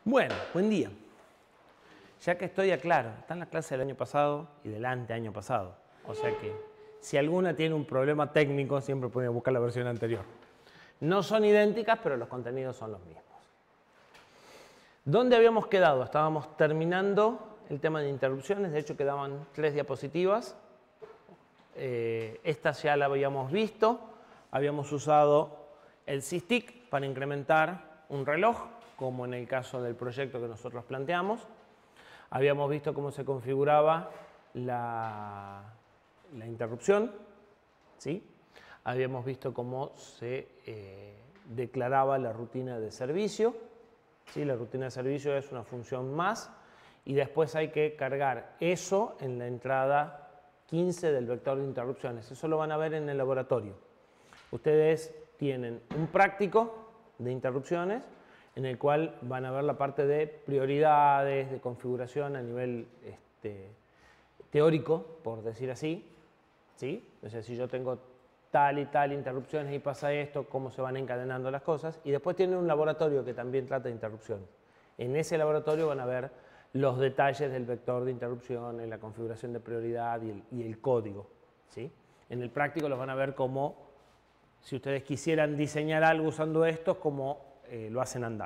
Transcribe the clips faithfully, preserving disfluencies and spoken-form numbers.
Bueno, buen día. Ya que estoy, aclaro, está en la clase del año pasado y del anteaño pasado. O sea que si alguna tiene un problema técnico, siempre pueden buscar la versión anterior. No son idénticas, pero los contenidos son los mismos. ¿Dónde habíamos quedado? Estábamos terminando el tema de interrupciones. De hecho, quedaban tres diapositivas. Eh, esta ya la habíamos visto. Habíamos usado el SysTick para incrementar un reloj, como en el caso del proyecto que nosotros planteamos. Habíamos visto cómo se configuraba la, la interrupción, ¿sí? Habíamos visto cómo se eh, declaraba la rutina de servicio, ¿sí? La rutina de servicio es una función más y después hay que cargar eso en la entrada quince del vector de interrupciones. Eso lo van a ver en el laboratorio. Ustedes tienen un práctico de interrupciones en el cual van a ver la parte de prioridades, de configuración a nivel este, teórico, por decir así, ¿sí? O sea, si yo tengo tal y tal interrupciones y pasa esto, cómo se van encadenando las cosas. Y después tienen un laboratorio que también trata de interrupciones. En ese laboratorio van a ver los detalles del vector de interrupción, la configuración de prioridad y el, y el código, ¿sí? En el práctico los van a ver como, si ustedes quisieran diseñar algo usando esto, como Eh, lo hacen andar.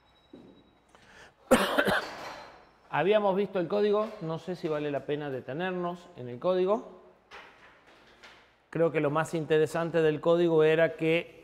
Habíamos visto el código, no sé si vale la pena detenernos en el código. Creo que lo más interesante del código era que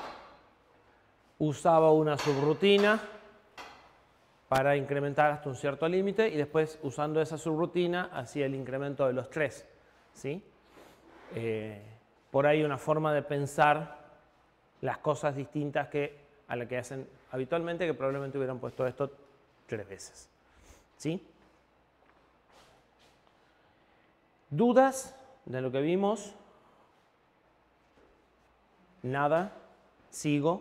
usaba una subrutina para incrementar hasta un cierto límite y después, usando esa subrutina, hacía el incremento de los tres, ¿sí? Eh, por ahí una forma de pensar las cosas distintas que a la que hacen habitualmente, que probablemente hubieran puesto esto tres veces. ¿Sí? ¿Dudas de lo que vimos? Nada. Sigo.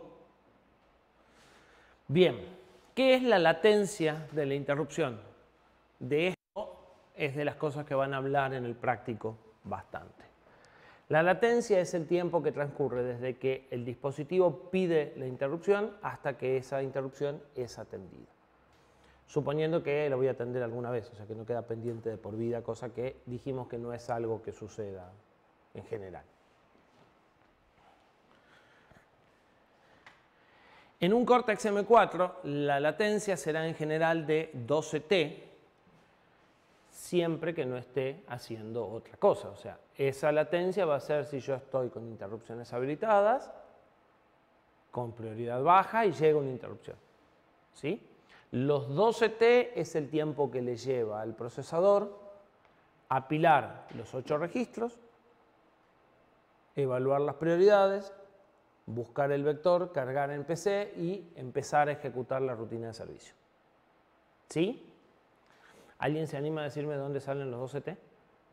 Bien. ¿Qué es la latencia de la interrupción? De esto es de las cosas que van a hablar en el práctico bastante. La latencia es el tiempo que transcurre desde que el dispositivo pide la interrupción hasta que esa interrupción es atendida. Suponiendo que la voy a atender alguna vez, o sea que no queda pendiente de por vida, cosa que dijimos que no es algo que suceda en general. En un Cortex M cuatro la latencia será en general de doce T, siempre que no esté haciendo otra cosa. O sea, esa latencia va a ser si yo estoy con interrupciones habilitadas, con prioridad baja y llega una interrupción, ¿sí? Los doce T es el tiempo que le lleva al procesador apilar los ocho registros, evaluar las prioridades, buscar el vector, cargar en P C y empezar a ejecutar la rutina de servicio. ¿Sí? ¿Alguien se anima a decirme de dónde salen los doce T?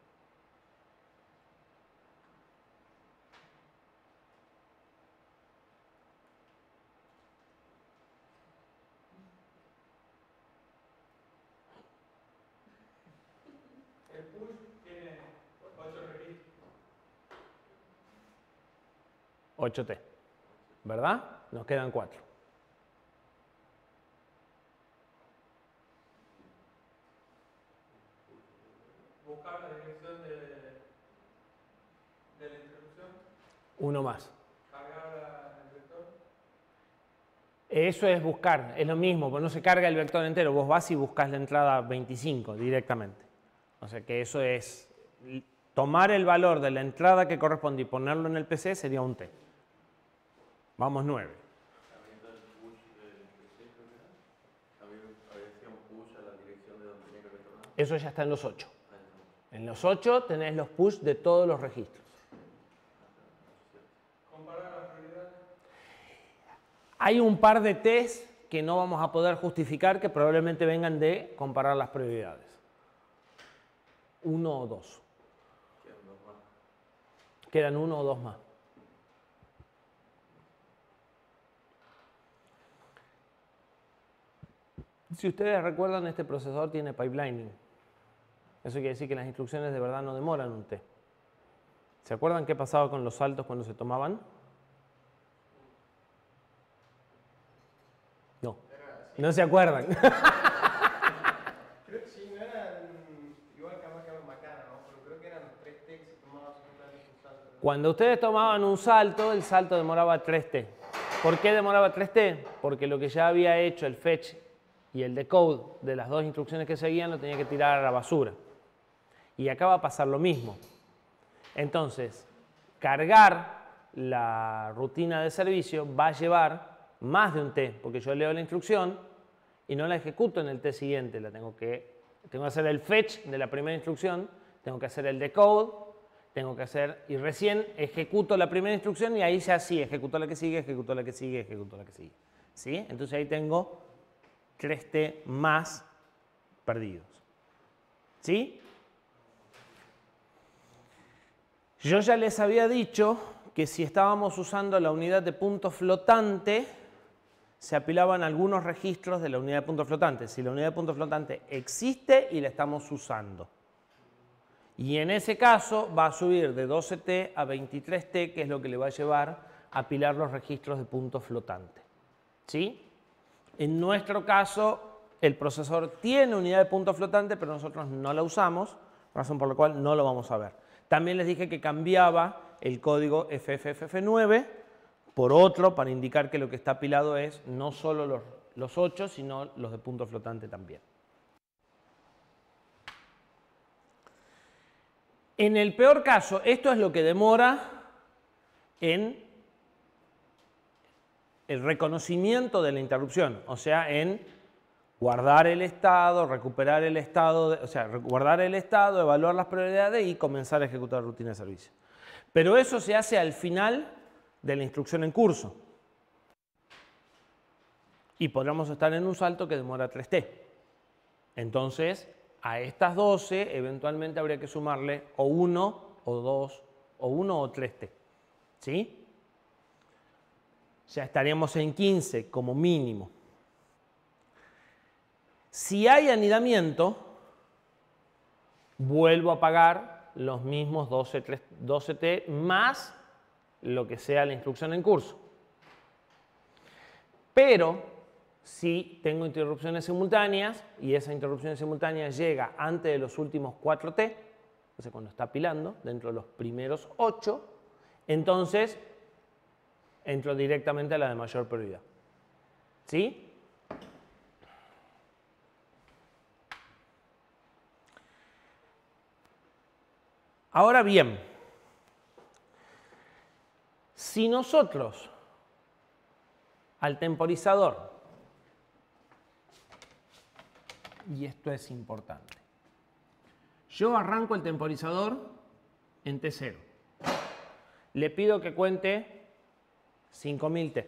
El push tiene ocho registros. ocho T, ¿verdad? Nos quedan cuatro. Buscar la dirección de, de la interrupción. Uno más. Cargar el vector. Eso es buscar, es lo mismo, pero no se carga el vector entero. Vos vas y buscas la entrada veinticinco directamente. O sea que eso es tomar el valor de la entrada que corresponde y ponerlo en el P C sería un T. Vamos nueve. Eso ya está en los ocho. En los ocho tenés los push de todos los registros. Comparar las prioridades. Hay un par de T's que no vamos a poder justificar que probablemente vengan de comparar las prioridades. Uno o dos. Quedan dos más. Quedan uno o dos más. Si ustedes recuerdan, este procesador tiene pipelining. Eso quiere decir que las instrucciones de verdad no demoran un T. ¿Se acuerdan qué pasaba con los saltos cuando se tomaban? No. Era No se acuerdan. Creo que sí, no eran igual que acá en Macana, ¿no? Pero creo que eran los tres T que se tomaban simultáneamente un salto. Cuando ustedes tomaban un salto, el salto demoraba tres T. ¿Por qué demoraba tres T? Porque lo que ya había hecho el fetch y el decode de las dos instrucciones que seguían lo tenía que tirar a la basura. Y acá va a pasar lo mismo. Entonces, cargar la rutina de servicio va a llevar más de un T, porque yo leo la instrucción y no la ejecuto en el T siguiente. La tengo que, tengo que hacer el fetch de la primera instrucción, tengo que hacer el decode, tengo que hacer, y recién ejecuto la primera instrucción y ahí ya sí, ejecuto la que sigue, ejecuto la que sigue, ejecuto la que sigue. ¿Sí? Entonces ahí tengo tres T más perdidos. ¿Sí? Yo ya les había dicho que si estábamos usando la unidad de punto flotante, se apilaban algunos registros de la unidad de punto flotante. Si la unidad de punto flotante existe y la estamos usando. Y en ese caso va a subir de doce T a veintitrés T, que es lo que le va a llevar a apilar los registros de punto flotante. ¿Sí? En nuestro caso, el procesador tiene unidad de punto flotante, pero nosotros no la usamos, razón por la cual no lo vamos a ver. También les dije que cambiaba el código F F F F nueve por otro para indicar que lo que está apilado es no solo los, los ocho, sino los de punto flotante también. En el peor caso, esto es lo que demora en el reconocimiento de la interrupción, o sea, en guardar el estado, recuperar el estado, de, o sea, guardar el estado, evaluar las prioridades y comenzar a ejecutar la rutina de servicio. Pero eso se hace al final de la instrucción en curso. Y podríamos estar en un salto que demora tres T. Entonces, a estas doce eventualmente habría que sumarle o uno o dos o uno o tres T. ¿Sí? Ya estaríamos en quince como mínimo. Si hay anidamiento, vuelvo a pagar los mismos doce T más lo que sea la instrucción en curso. Pero si tengo interrupciones simultáneas y esa interrupción simultánea llega antes de los últimos cuatro T, o sea, cuando está apilando, dentro de los primeros ocho, entonces entro directamente a la de mayor prioridad. ¿Sí? Ahora bien, si nosotros al temporizador, y esto es importante, yo arranco el temporizador en T cero, le pido que cuente cinco mil T.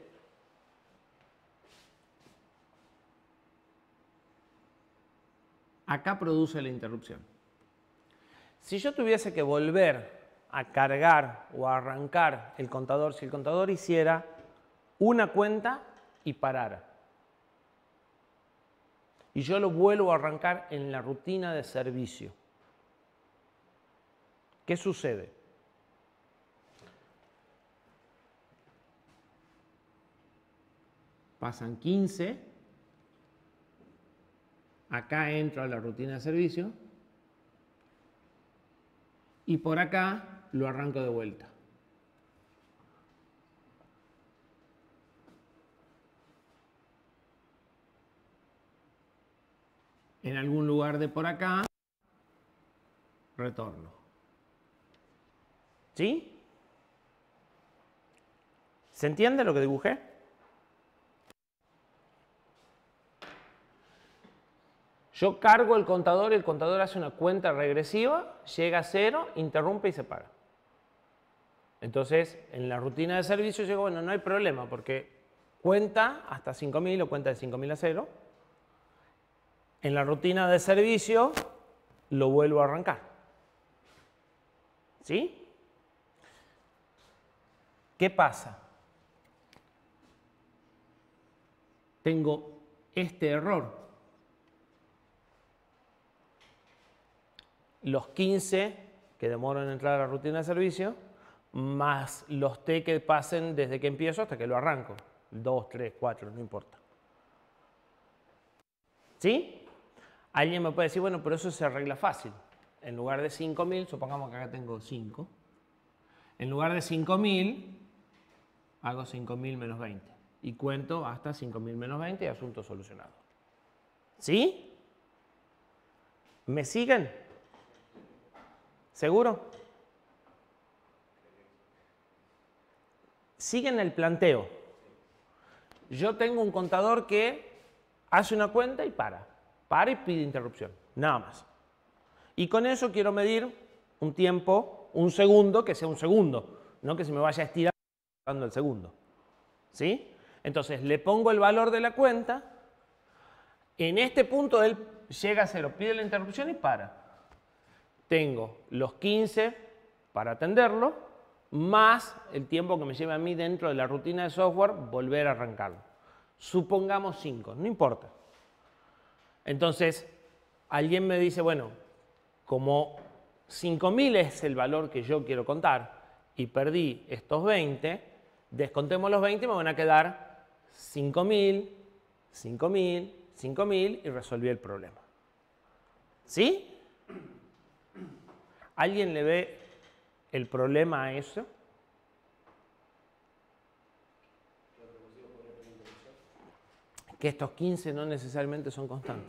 Acá produce la interrupción. Si yo tuviese que volver a cargar o a arrancar el contador, si el contador hiciera una cuenta y parara, y yo lo vuelvo a arrancar en la rutina de servicio, ¿qué sucede? Pasan quince, acá entro a la rutina de servicio y por acá lo arranco de vuelta. En algún lugar de por acá, retorno. ¿Sí? ¿Se entiende lo que dibujé? Yo cargo el contador y el contador hace una cuenta regresiva, llega a cero, interrumpe y se para. Entonces, en la rutina de servicio yo digo, bueno, no hay problema porque cuenta hasta cinco mil o cuenta de cinco mil a cero. En la rutina de servicio lo vuelvo a arrancar. ¿Sí? ¿Qué pasa? Tengo este error. Los quince que demoran en entrar a la rutina de servicio, más los T que pasen desde que empiezo hasta que lo arranco. dos, tres, cuatro, no importa. ¿Sí? Alguien me puede decir, bueno, pero eso se arregla fácil. En lugar de cinco mil, supongamos que acá tengo cinco. En lugar de cinco mil, hago cinco mil menos veinte. Y cuento hasta cinco mil menos veinte y asunto solucionado. ¿Sí? ¿Me siguen? ¿Seguro? Siguen el planteo. Yo tengo un contador que hace una cuenta y para. Para y pide interrupción. Nada más. Y con eso quiero medir un tiempo, un segundo, que sea un segundo. No que se me vaya estirando el segundo. ¿Sí? Entonces le pongo el valor de la cuenta. En este punto él llega a cero, pide la interrupción y para. Tengo los quince para atenderlo, más el tiempo que me lleva a mí dentro de la rutina de software volver a arrancarlo. Supongamos cinco, no importa. Entonces, alguien me dice, bueno, como cinco mil es el valor que yo quiero contar y perdí estos veinte, descontemos los veinte y me van a quedar cinco mil, cinco mil, cinco mil y resolví el problema. ¿Sí? ¿Alguien le ve el problema a eso? Que estos quince no necesariamente son constantes.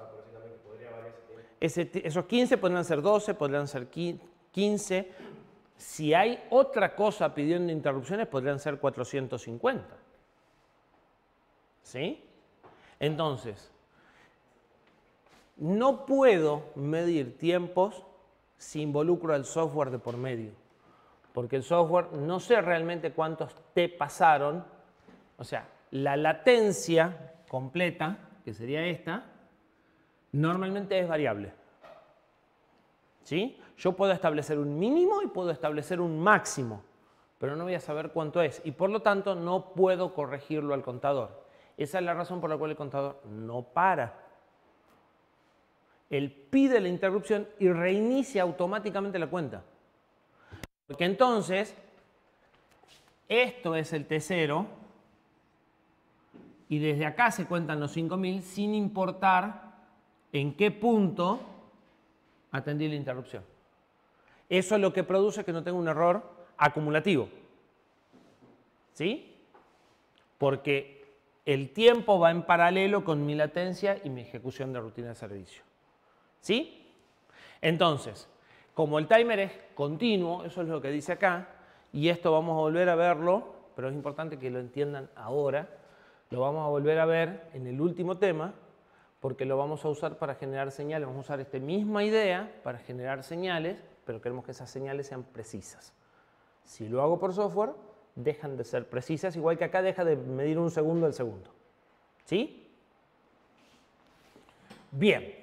Ese, esos quince podrían ser doce, podrían ser quince. Si hay otra cosa pidiendo interrupciones, podrían ser cuatrocientos cincuenta. ¿Sí? Entonces, no puedo medir tiempos si involucro al software de por medio. Porque el software, no sé realmente cuántos T pasaron. O sea, la latencia completa, que sería esta, normalmente es variable. ¿Sí? Yo puedo establecer un mínimo y puedo establecer un máximo, pero no voy a saber cuánto es. Y por lo tanto no puedo corregirlo al contador. Esa es la razón por la cual el contador no para. Él pide la interrupción y reinicia automáticamente la cuenta. Porque entonces, esto es el T cero y desde acá se cuentan los cinco mil sin importar en qué punto atendí la interrupción. Eso es lo que produce que no tenga un error acumulativo. ¿Sí? Porque el tiempo va en paralelo con mi latencia y mi ejecución de rutina de servicio. ¿Sí? Entonces, como el timer es continuo, eso es lo que dice acá, y esto vamos a volver a verlo, pero es importante que lo entiendan ahora, lo vamos a volver a ver en el último tema, porque lo vamos a usar para generar señales. Vamos a usar esta misma idea para generar señales, pero queremos que esas señales sean precisas. Si lo hago por software, dejan de ser precisas, igual que acá deja de medir un segundo el segundo. ¿Sí? Bien.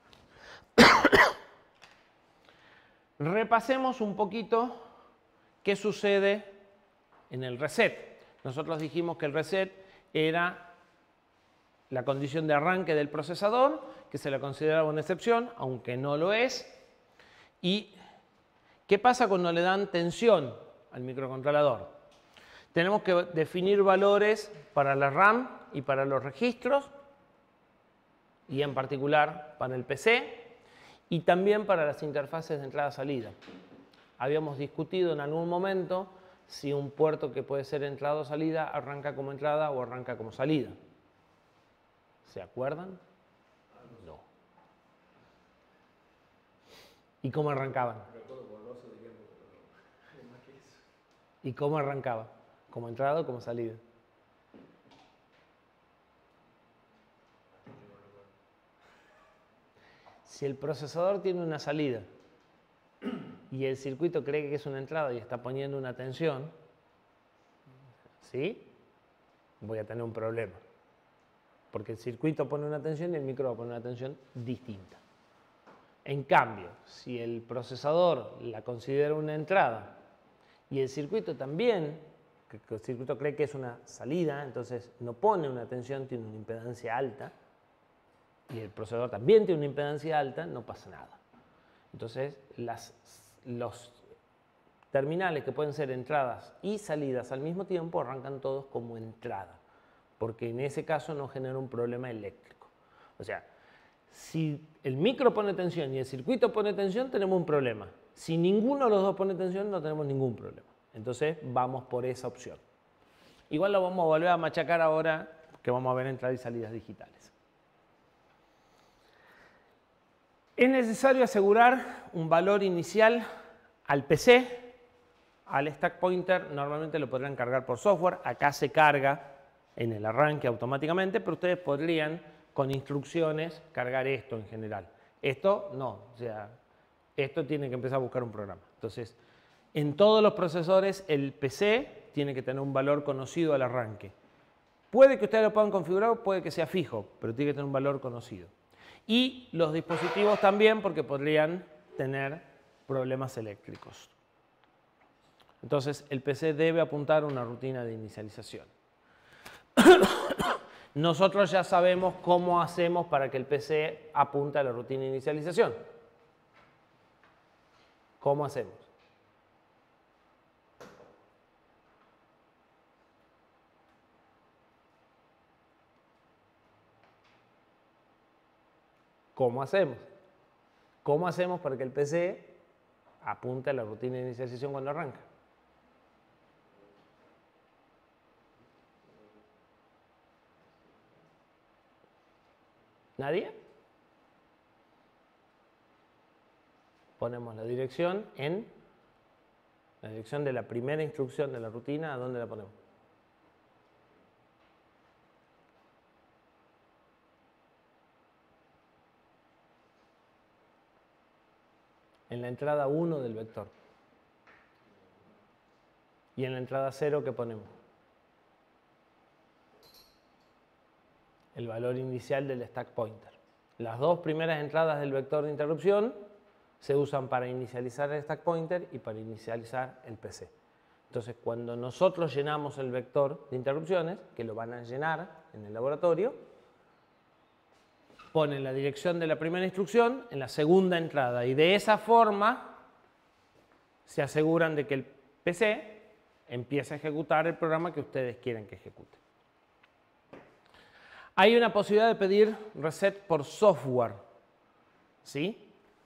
Repasemos un poquito qué sucede en el reset. Nosotros dijimos que el reset era la condición de arranque del procesador, que se le consideraba una excepción, aunque no lo es. ¿Y qué pasa cuando le dan tensión al microcontrolador? Tenemos que definir valores para la RAM y para los registros, y en particular para el P C, y también para las interfaces de entrada-salida. Habíamos discutido en algún momento si un puerto que puede ser entrada o salida arranca como entrada o arranca como salida. ¿Se acuerdan? No. ¿Y cómo arrancaban? ¿Y cómo arrancaba? ¿Como entrada o como salida? Si el procesador tiene una salida y el circuito cree que es una entrada y está poniendo una tensión, ¿sí? Voy a tener un problema. Porque el circuito pone una tensión y el micro va a poner una tensión distinta. En cambio, si el procesador la considera una entrada y el circuito también, que el circuito cree que es una salida, entonces no pone una tensión, tiene una impedancia alta, y el procesador también tiene una impedancia alta, no pasa nada. Entonces, las, los terminales que pueden ser entradas y salidas al mismo tiempo arrancan todos como entrada, porque en ese caso no genera un problema eléctrico. O sea, si el micro pone tensión y el circuito pone tensión, tenemos un problema. Si ninguno de los dos pone tensión, no tenemos ningún problema. Entonces, vamos por esa opción. Igual lo vamos a volver a machacar ahora que vamos a ver entradas y salidas digitales. Es necesario asegurar un valor inicial al P C. Al stack pointer normalmente lo podrán cargar por software. Acá se carga en el arranque automáticamente, pero ustedes podrían con instrucciones cargar esto en general. Esto no, o sea, esto tiene que empezar a buscar un programa. Entonces, en todos los procesadores el P C tiene que tener un valor conocido al arranque. Puede que ustedes lo puedan configurar, puede que sea fijo, pero tiene que tener un valor conocido. Y los dispositivos también, porque podrían tener problemas eléctricos. Entonces, el P C debe apuntar a una rutina de inicialización. Nosotros ya sabemos cómo hacemos para que el P C apunte a la rutina de inicialización. ¿Cómo hacemos? ¿Cómo hacemos? ¿Cómo hacemos para que el P C apunte a la rutina de inicialización cuando arranca? ¿Nadie? Ponemos la dirección en la dirección de la primera instrucción de la rutina. ¿A dónde la ponemos? En la entrada uno del vector. Y en la entrada cero, ¿qué ponemos? El valor inicial del stack pointer. Las dos primeras entradas del vector de interrupción se usan para inicializar el stack pointer y para inicializar el P C. Entonces, cuando nosotros llenamos el vector de interrupciones, que lo van a llenar en el laboratorio, ponen la dirección de la primera instrucción en la segunda entrada y de esa forma se aseguran de que el P C empiece a ejecutar el programa que ustedes quieren que ejecute. Hay una posibilidad de pedir reset por software, ¿sí?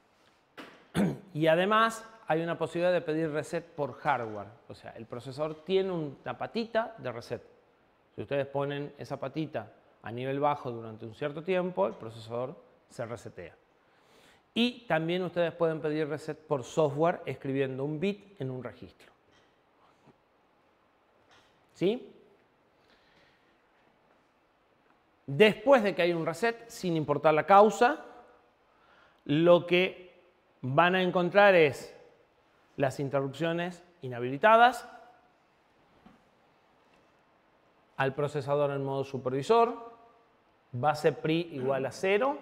Y además hay una posibilidad de pedir reset por hardware. O sea, el procesador tiene una patita de reset. Si ustedes ponen esa patita a nivel bajo durante un cierto tiempo, el procesador se resetea. Y también ustedes pueden pedir reset por software escribiendo un bit en un registro. ¿Sí? Después de que hay un reset, sin importar la causa, lo que van a encontrar es las interrupciones inhabilitadas, al procesador en modo supervisor, base P R I igual a cero,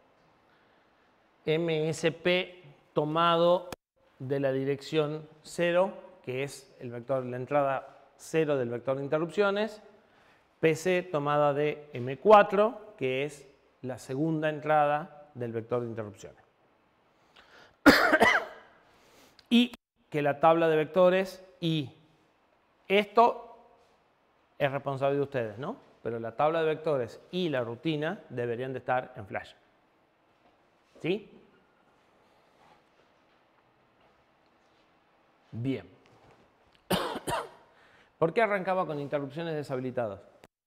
M S P tomado de la dirección cero, que es el vector, la entrada cero del vector de interrupciones, P C tomada de M cuatro, que es la segunda entrada del vector de interrupciones. Y que la tabla de vectores y esto es responsable de ustedes, ¿no? Pero la tabla de vectores y la rutina deberían de estar en Flash. ¿Sí? Bien. ¿Por qué arrancaba con interrupciones deshabilitadas?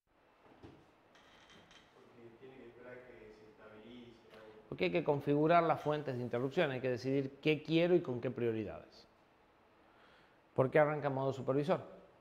Porque hay que configurar las fuentes de interrupción, hay que decidir qué quiero y con qué prioridades. ¿Por qué arranca en modo supervisor?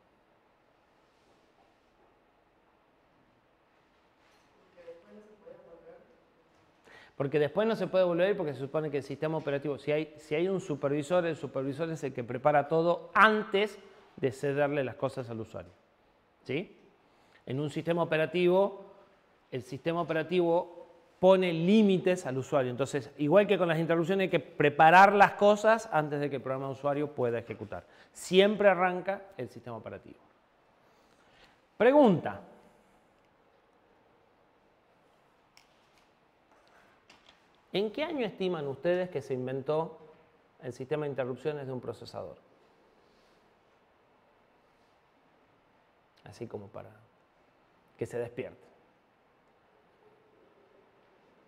Porque después no se puede volver porque se supone que el sistema operativo, si hay, si hay un supervisor, el supervisor es el que prepara todo antes de cederle las cosas al usuario. ¿Sí? En un sistema operativo, el sistema operativo pone límites al usuario. Entonces, igual que con las interrupciones, hay que preparar las cosas antes de que el programa de usuario pueda ejecutar. Siempre arranca el sistema operativo. Pregunta. ¿En qué año estiman ustedes que se inventó el sistema de interrupciones de un procesador? Así como para que se despierte.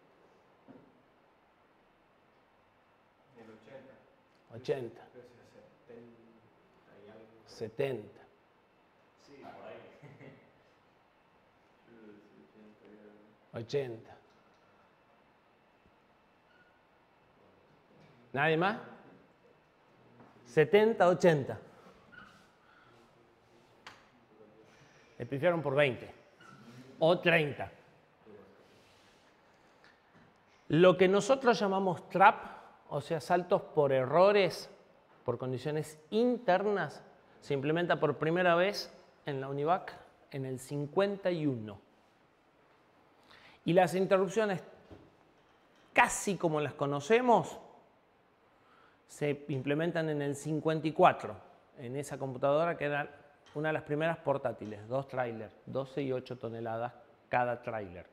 ochenta. ochenta, Creo que sea setenta y algo. setenta. Sí, por ahí. ochenta. ¿Nadie más? setenta, ochenta. Le pifiaron por veinte. O treinta. Lo que nosotros llamamos trap, o sea, saltos por errores, por condiciones internas, se implementa por primera vez en la UNIVAC en el cincuenta y uno. Y las interrupciones, casi como las conocemos, se implementan en el cincuenta y cuatro, en esa computadora que era una de las primeras portátiles, dos trailers, doce y ocho toneladas cada trailer.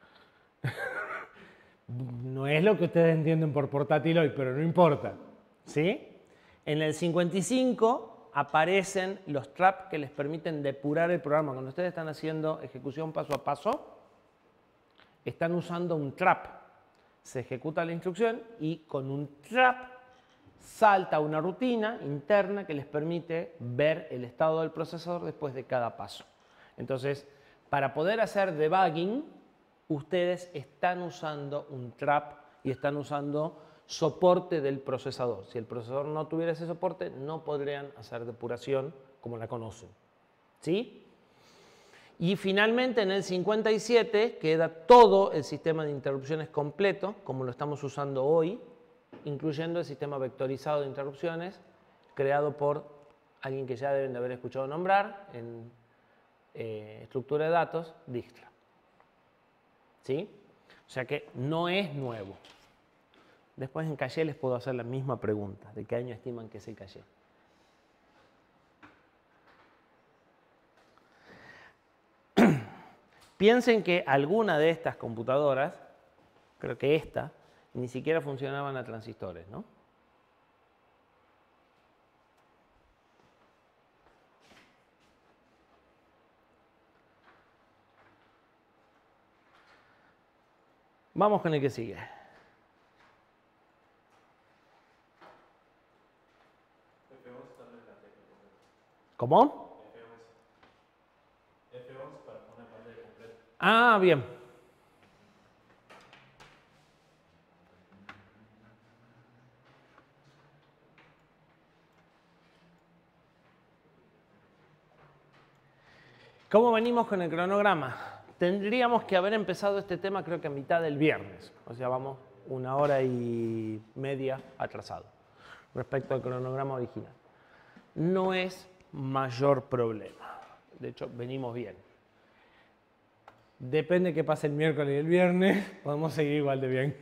No es lo que ustedes entienden por portátil hoy, pero no importa. ¿Sí? En el cincuenta y cinco aparecen los traps que les permiten depurar el programa. Cuando ustedes están haciendo ejecución paso a paso, están usando un trap. Se ejecuta la instrucción y con un trap salta una rutina interna que les permite ver el estado del procesador después de cada paso. Entonces, para poder hacer debugging, ustedes están usando un trap y están usando soporte del procesador. Si el procesador no tuviera ese soporte, no podrían hacer depuración como la conocen. ¿Sí? Y finalmente en el cincuenta y siete queda todo el sistema de interrupciones completo, como lo estamos usando hoy, incluyendo el sistema vectorizado de interrupciones, creado por alguien que ya deben de haber escuchado nombrar en eh, estructura de datos, Dijkstra. ¿Sí? O sea que no es nuevo. Después en Calle les puedo hacer la misma pregunta. ¿De qué año estiman que es el Calle? Piensen que alguna de estas computadoras, creo que esta, ni siquiera funcionaban a transistores, ¿no? Vamos con el que sigue. ¿Cómo? F once para poner pantalla completa. Ah, bien. ¿Cómo venimos con el cronograma? Tendríamos que haber empezado este tema creo que a mitad del viernes. O sea, vamos una hora y media atrasado respecto al cronograma original. No es mayor problema. De hecho, venimos bien. Depende que pase el miércoles y el viernes, podemos seguir igual de bien.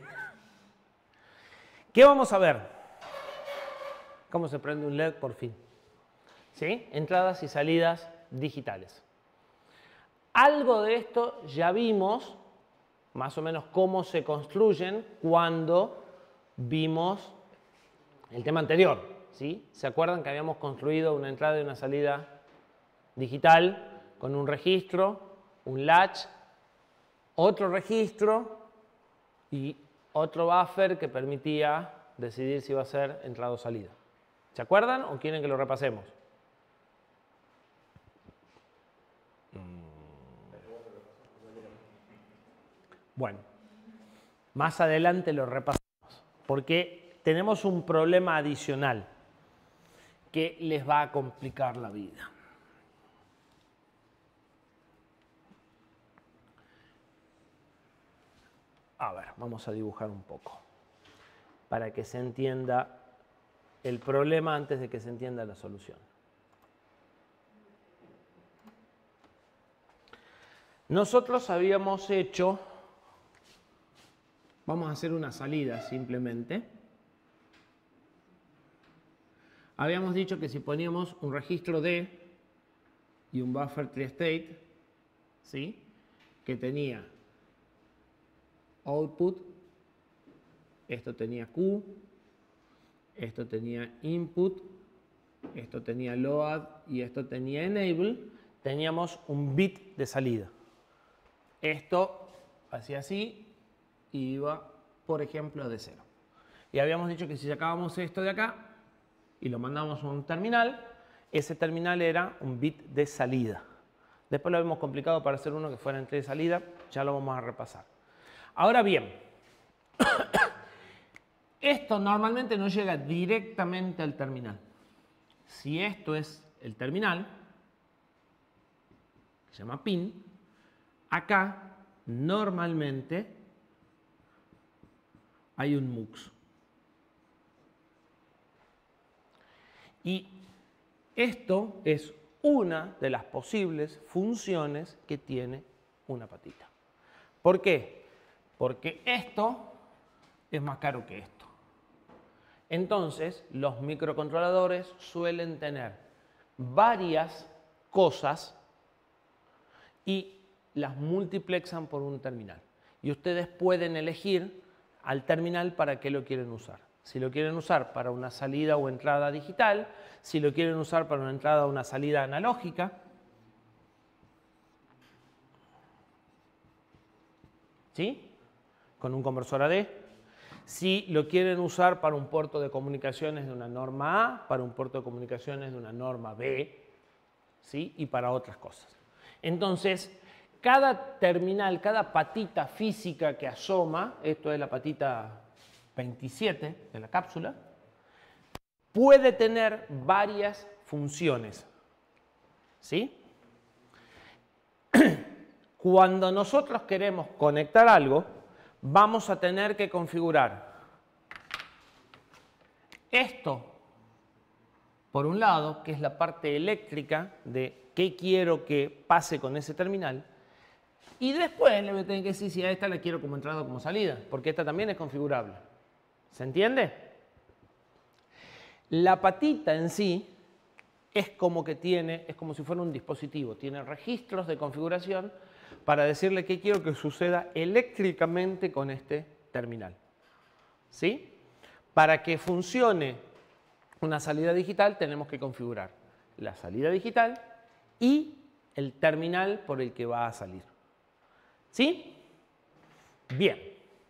¿Qué vamos a ver? ¿Cómo se prende un L E D por fin? ¿Sí? Entradas y salidas digitales. Algo de esto ya vimos, más o menos cómo se construyen cuando vimos el tema anterior. ¿Sí? ¿Se acuerdan que habíamos construido una entrada y una salida digital con un registro, un latch, otro registro y otro buffer que permitía decidir si iba a ser entrada o salida? ¿Se acuerdan o quieren que lo repasemos? Bueno, más adelante lo repasamos, porque tenemos un problema adicional que les va a complicar la vida. A ver, vamos a dibujar un poco para que se entienda el problema antes de que se entienda la solución. Nosotros habíamos hecho, vamos a hacer una salida simplemente. Habíamos dicho que si poníamos un registro D y un buffer tri-state, ¿sí? Que tenía output, esto tenía Q, esto tenía input, esto tenía load y esto tenía enable, teníamos un bit de salida. Esto hacía así y iba, por ejemplo, de cero. Y habíamos dicho que si sacábamos esto de acá y lo mandamos a un terminal, ese terminal era un bit de salida. Después lo habíamos complicado para hacer uno que fuera entre de salida, ya lo vamos a repasar. Ahora bien, esto normalmente no llega directamente al terminal. Si esto es el terminal, que se llama pin, acá normalmente hay un mux. Y esto es una de las posibles funciones que tiene una patita. ¿Por qué? Porque esto es más caro que esto. Entonces, los microcontroladores suelen tener varias cosas y las multiplexan por un terminal. Y ustedes pueden elegir al terminal para qué lo quieren usar. Si lo quieren usar para una salida o entrada digital, si lo quieren usar para una entrada o una salida analógica. ¿Sí? Con un conversor A D. Si lo quieren usar para un puerto de comunicaciones de una norma A, para un puerto de comunicaciones de una norma B, ¿sí? Y para otras cosas. Entonces, cada terminal, cada patita física que asoma, esto es la patita veintisiete de la cápsula, puede tener varias funciones. ¿Sí? Cuando nosotros queremos conectar algo, vamos a tener que configurar esto, por un lado, que es la parte eléctrica de qué quiero que pase con ese terminal, y después le voy a tener que decir si a esta la quiero como entrada o como salida, porque esta también es configurable. ¿Se entiende? La patita en sí es como que tiene, es como si fuera un dispositivo, tiene registros de configuración para decirle qué quiero que suceda eléctricamente con este terminal. ¿Sí? Para que funcione una salida digital tenemos que configurar la salida digital y el terminal por el que va a salir. ¿Sí? Bien.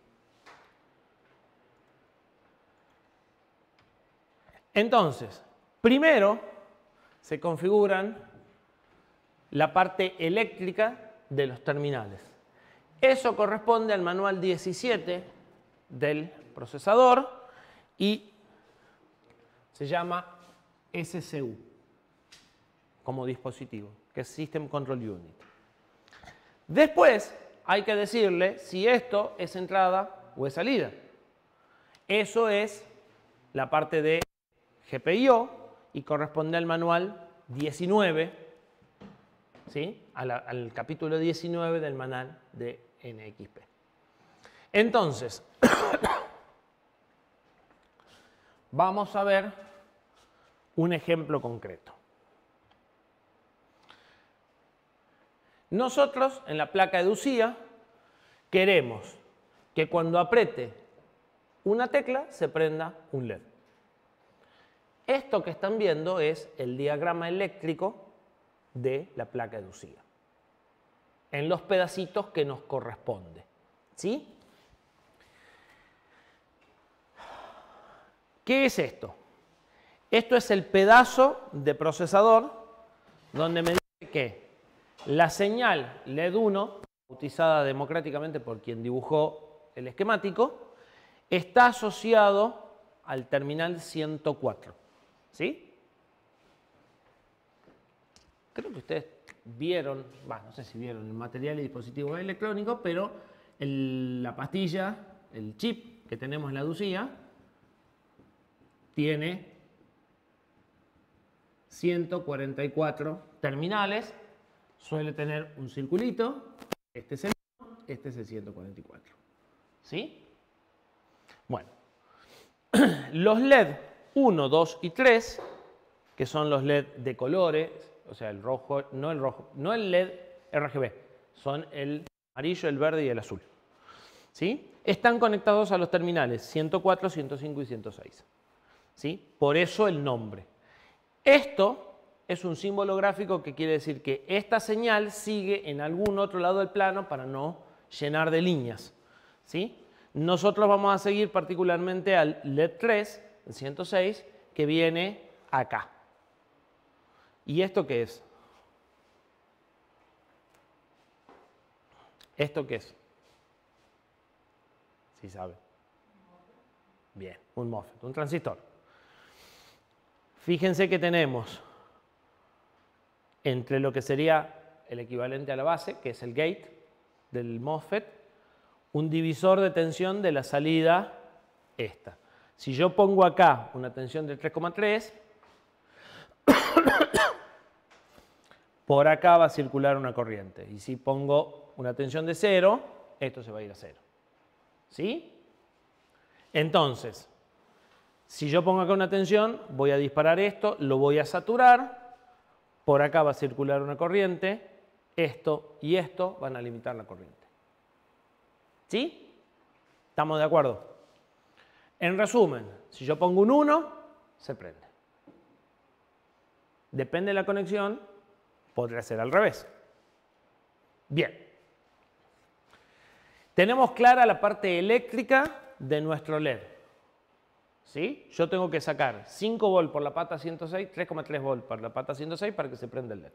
Entonces, primero se configuran la parte eléctrica de los terminales. Eso corresponde al manual diecisiete del procesador y se llama S C U como dispositivo, que es System Control Unit. Después hay que decirle si esto es entrada o es salida. Eso es la parte de G P I O y corresponde al manual diecinueve, ¿sí? al, al capítulo diecinueve del manual de N X P. Entonces, vamos a ver un ejemplo concreto. Nosotros en la placa de U C I A queremos que cuando apriete una tecla se prenda un L E D. Esto que están viendo es el diagrama eléctrico de la placa de U C I A en los pedacitos que nos corresponde. ¿Sí? ¿Qué es esto? Esto es el pedazo de procesador donde me dice que la señal L E D uno, bautizada democráticamente por quien dibujó el esquemático, está asociado al terminal ciento cuatro. ¿Sí? Creo que ustedes vieron, bah, no sé si vieron el material y dispositivos electrónicos, pero el, la pastilla, el chip que tenemos en la U C I A, tiene ciento cuarenta y cuatro terminales, suele tener un circulito, este es el uno, este es el ciento cuarenta y cuatro. ¿Sí? Bueno, los L E D uno, dos y tres, que son los L E D de colores, o sea, el rojo, no el rojo, no el L E D R G B, son el amarillo, el verde y el azul. ¿Sí? Están conectados a los terminales ciento cuatro, ciento cinco y ciento seis. ¿Sí? Por eso el nombre. Esto es un símbolo gráfico que quiere decir que esta señal sigue en algún otro lado del plano para no llenar de líneas. ¿Sí? Nosotros vamos a seguir particularmente al L E D tres, el ciento seis, que viene acá. ¿Y esto qué es? ¿Esto qué es? ¿Sí sabe? Bien, un MOSFET, un transistor. Fíjense que tenemos entre lo que sería el equivalente a la base, que es el gate del MOSFET, un divisor de tensión de la salida esta. Si yo pongo acá una tensión de tres coma tres, por acá va a circular una corriente. Y si pongo una tensión de cero, esto se va a ir a cero. ¿Sí? Entonces, si yo pongo acá una tensión, voy a disparar esto, lo voy a saturar, por acá va a circular una corriente, esto y esto van a limitar la corriente. ¿Sí? ¿Estamos de acuerdo? En resumen, si yo pongo un uno, se prende. Depende de la conexión, podría ser al revés. Bien. Tenemos clara la parte eléctrica de nuestro L E D. ¿Sí? Yo tengo que sacar cinco volts por la pata ciento seis, tres coma tres volts por la pata ciento seis para que se prenda el L E D.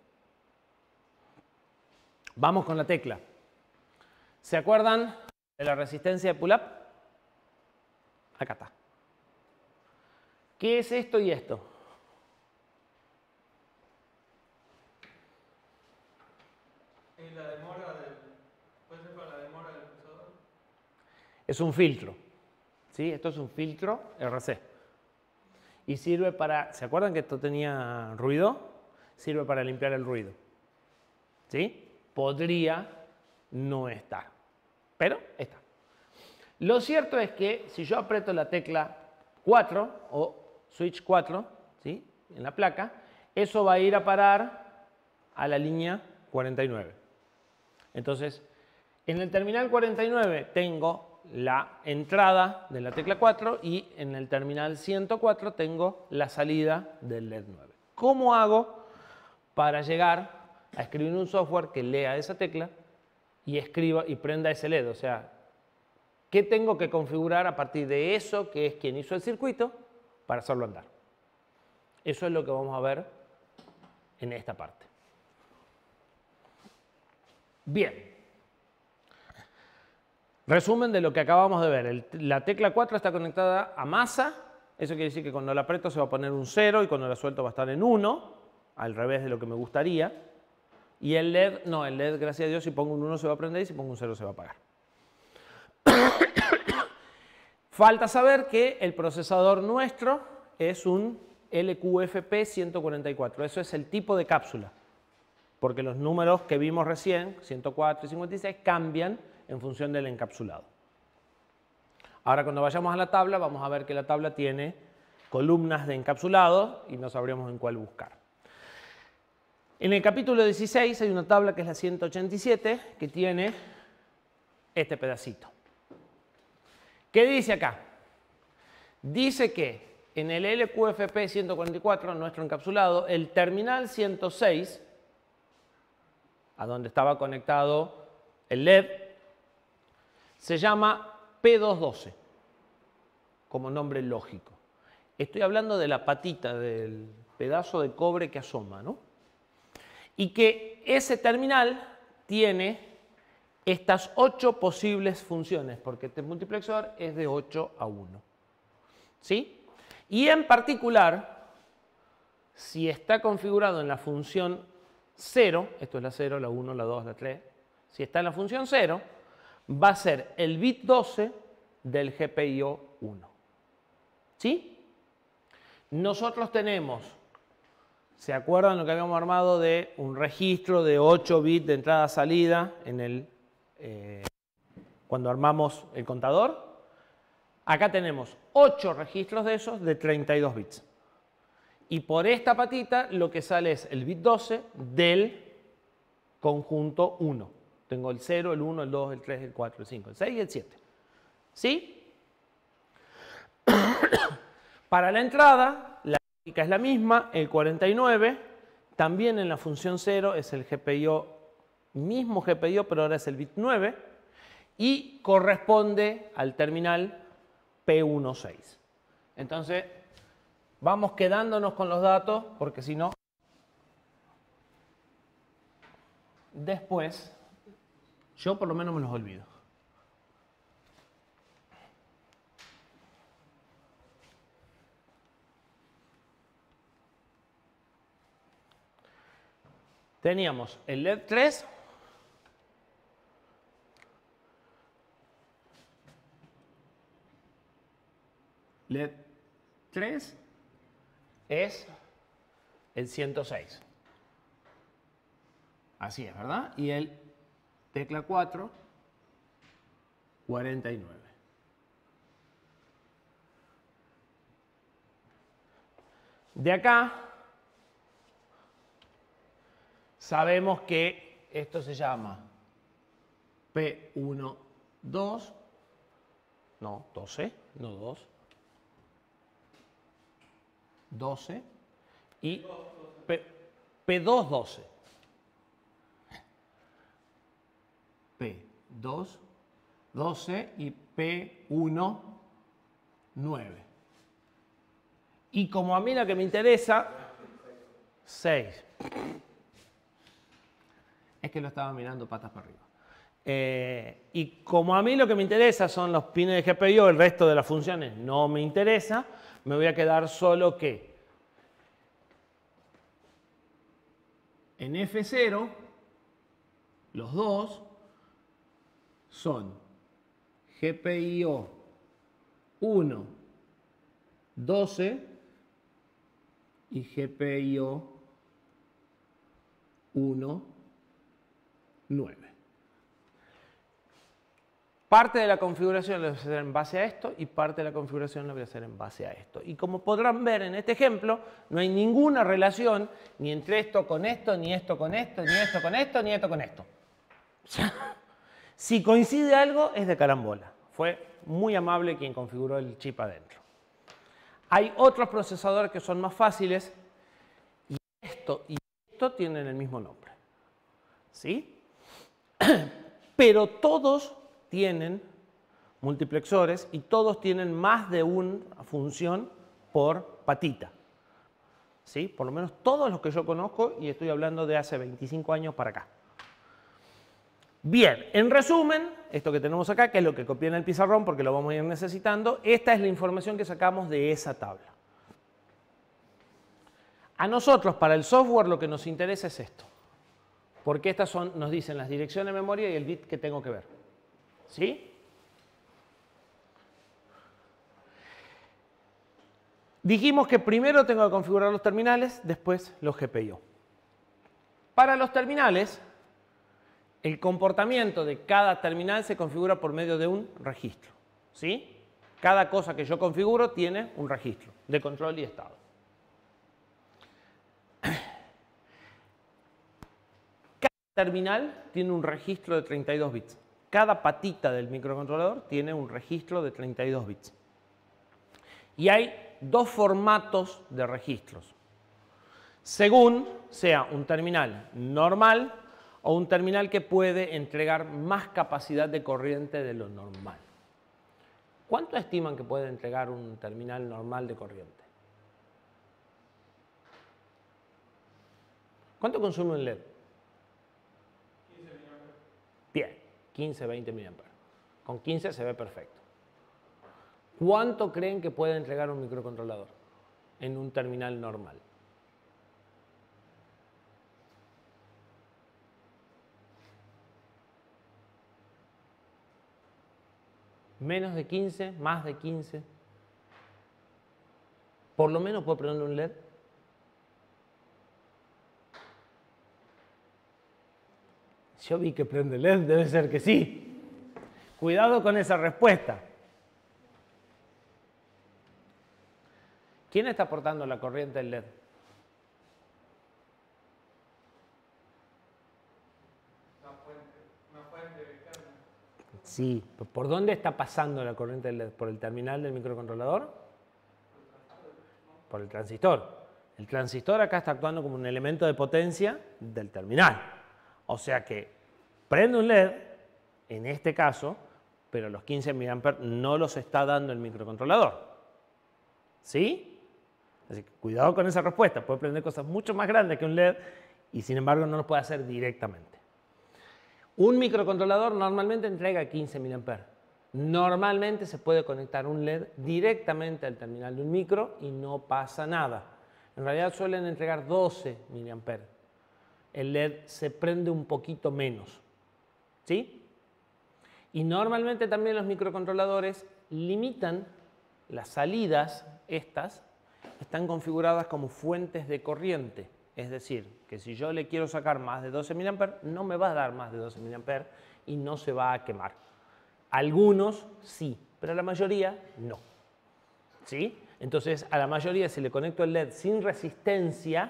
Vamos con la tecla. ¿Se acuerdan de la resistencia de pull-up? Acá está. ¿Qué es esto y esto? ¿Y la demora del, puede ser para la demora del procesador? Es un filtro. ¿Sí? Esto es un filtro R C. Y sirve para, ¿se acuerdan que esto tenía ruido? Sirve para limpiar el ruido. ¿Sí? Podría no estar, pero está. Lo cierto es que si yo aprieto la tecla cuatro o switch cuatro, ¿sí? En la placa, eso va a ir a parar a la línea cuarenta y nueve. Entonces, en el terminal cuarenta y nueve tengo la entrada de la tecla cuatro y en el terminal ciento cuatro tengo la salida del L E D nueve. ¿Cómo hago para llegar a escribir un software que lea esa tecla y escriba y prenda ese L E D? O sea, ¿qué tengo que configurar a partir de eso, que es quien hizo el circuito, para hacerlo andar? Eso es lo que vamos a ver en esta parte. Bien. Resumen de lo que acabamos de ver. El, la tecla cuatro está conectada a masa. Eso quiere decir que cuando la aprieto se va a poner un cero y cuando la suelto va a estar en uno, al revés de lo que me gustaría. Y el L E D, no, el L E D, gracias a Dios, si pongo un uno se va a prender y si pongo un cero se va a apagar. Falta saber que el procesador nuestro es un L Q F P ciento cuarenta y cuatro. Eso es el tipo de cápsula. Porque los números que vimos recién, ciento cuatro y cincuenta y seis, cambian en función del encapsulado. Ahora cuando vayamos a la tabla, vamos a ver que la tabla tiene columnas de encapsulado y no sabríamos en cuál buscar. En el capítulo dieciséis hay una tabla que es la ciento ochenta y siete que tiene este pedacito. ¿Qué dice acá? Dice que en el L Q F P ciento cuarenta y cuatro, nuestro encapsulado, el terminal ciento seis, a donde estaba conectado el L E D, se llama P doscientos doce, como nombre lógico. Estoy hablando de la patita, del pedazo de cobre que asoma, ¿no? Y que ese terminal tiene estas ocho posibles funciones, porque este multiplexor es de ocho a uno. ¿Sí? Y en particular, si está configurado en la función cero, esto es la cero, la uno, la dos, la tres, si está en la función cero, va a ser el bit doce del G P I O uno. ¿Sí? Nosotros tenemos, ¿se acuerdan lo que habíamos armado de un registro de ocho bits de entrada-salida en el, eh, cuando armamos el contador? Acá tenemos ocho registros de esos de treinta y dos bits. Y por esta patita lo que sale es el bit doce del conjunto uno. Tengo el cero, el uno, el dos, el tres, el cuatro, el cinco, el seis y el siete. ¿Sí? Para la entrada, la lógica es la misma, el cuarenta y nueve, también en la función cero es el G P I O, mismo G P I O, pero ahora es el bit nueve. y corresponde al terminal P dieciséis. Entonces, vamos quedándonos con los datos porque si no, después, yo por lo menos me los olvido. Teníamos el L E D tres, L E D tres es el ciento seis. Así es, ¿verdad? Y el tecla cuatro, cuarenta y nueve. De acá sabemos que esto se llama P doce, no, doce, no dos, doce y P dos doce. P dos doce y P uno nueve. Y como a mí la que me interesa, seis. Es que lo estaba mirando patas para arriba. Eh, y como a mí lo que me interesa son los pines de G P I O, el resto de las funciones no me interesa, me voy a quedar solo que en F cero, los dos son G P I O uno, doce y G P I O uno, nueve. Parte de la configuración la voy a hacer en base a esto y parte de la configuración la voy a hacer en base a esto. Y como podrán ver en este ejemplo, no hay ninguna relación ni entre esto con esto, ni esto con esto, ni esto con esto, ni esto con esto. O sea, si coincide algo es de carambola. Fue muy amable quien configuró el chip adentro. Hay otros procesadores que son más fáciles y esto y esto tienen el mismo nombre. ¿Sí? Pero todos tienen multiplexores y todos tienen más de una función por patita. ¿Sí? Por lo menos todos los que yo conozco y estoy hablando de hace veinticinco años para acá. Bien, en resumen, esto que tenemos acá, que es lo que copié en el pizarrón porque lo vamos a ir necesitando, esta es la información que sacamos de esa tabla. A nosotros, para el software, lo que nos interesa es esto. Porque estas son, nos dicen las direcciones de memoria y el bit que tengo que ver. ¿Sí? Dijimos que primero tengo que configurar los terminales, después los G P I O. Para los terminales, el comportamiento de cada terminal se configura por medio de un registro. ¿Sí? Cada cosa que yo configuro tiene un registro de control y estado. Cada terminal tiene un registro de treinta y dos bits. Cada patita del microcontrolador tiene un registro de treinta y dos bits. Y hay dos formatos de registros, según sea un terminal normal o un terminal que puede entregar más capacidad de corriente de lo normal. ¿Cuánto estiman que puede entregar un terminal normal de corriente? ¿Cuánto consume un L E D? quince miliamperes. Bien, quince, veinte miliamperes. Con quince se ve perfecto. ¿Cuánto creen que puede entregar un microcontrolador en un terminal normal? ¿Menos de quince? ¿Más de quince? ¿Por lo menos puede prender un L E D? Yo vi que prende L E D, debe ser que sí. Cuidado con esa respuesta. ¿Quién está aportando la corriente del L E D? Una fuente, una fuente externa. Sí, ¿por dónde está pasando la corriente del L E D? ¿Por el terminal del microcontrolador? Por el transistor. El transistor acá está actuando como un elemento de potencia del terminal. O sea que prende un L E D en este caso, pero los quince miliamperios hora no los está dando el microcontrolador. ¿Sí? Así que cuidado con esa respuesta. Puede prender cosas mucho más grandes que un L E D y sin embargo no lo puede hacer directamente. Un microcontrolador normalmente entrega quince miliamperios hora. Normalmente se puede conectar un L E D directamente al terminal de un micro y no pasa nada. En realidad suelen entregar doce miliamperios hora. El L E D se prende un poquito menos. ¿Sí? Y normalmente también los microcontroladores limitan las salidas, estas, están configuradas como fuentes de corriente. Es decir, que si yo le quiero sacar más de doce miliamperios hora, no me va a dar más de doce miliamperios hora y no se va a quemar. Algunos sí, pero la mayoría no. ¿Sí? Entonces, a la mayoría, si le conecto el L E D sin resistencia,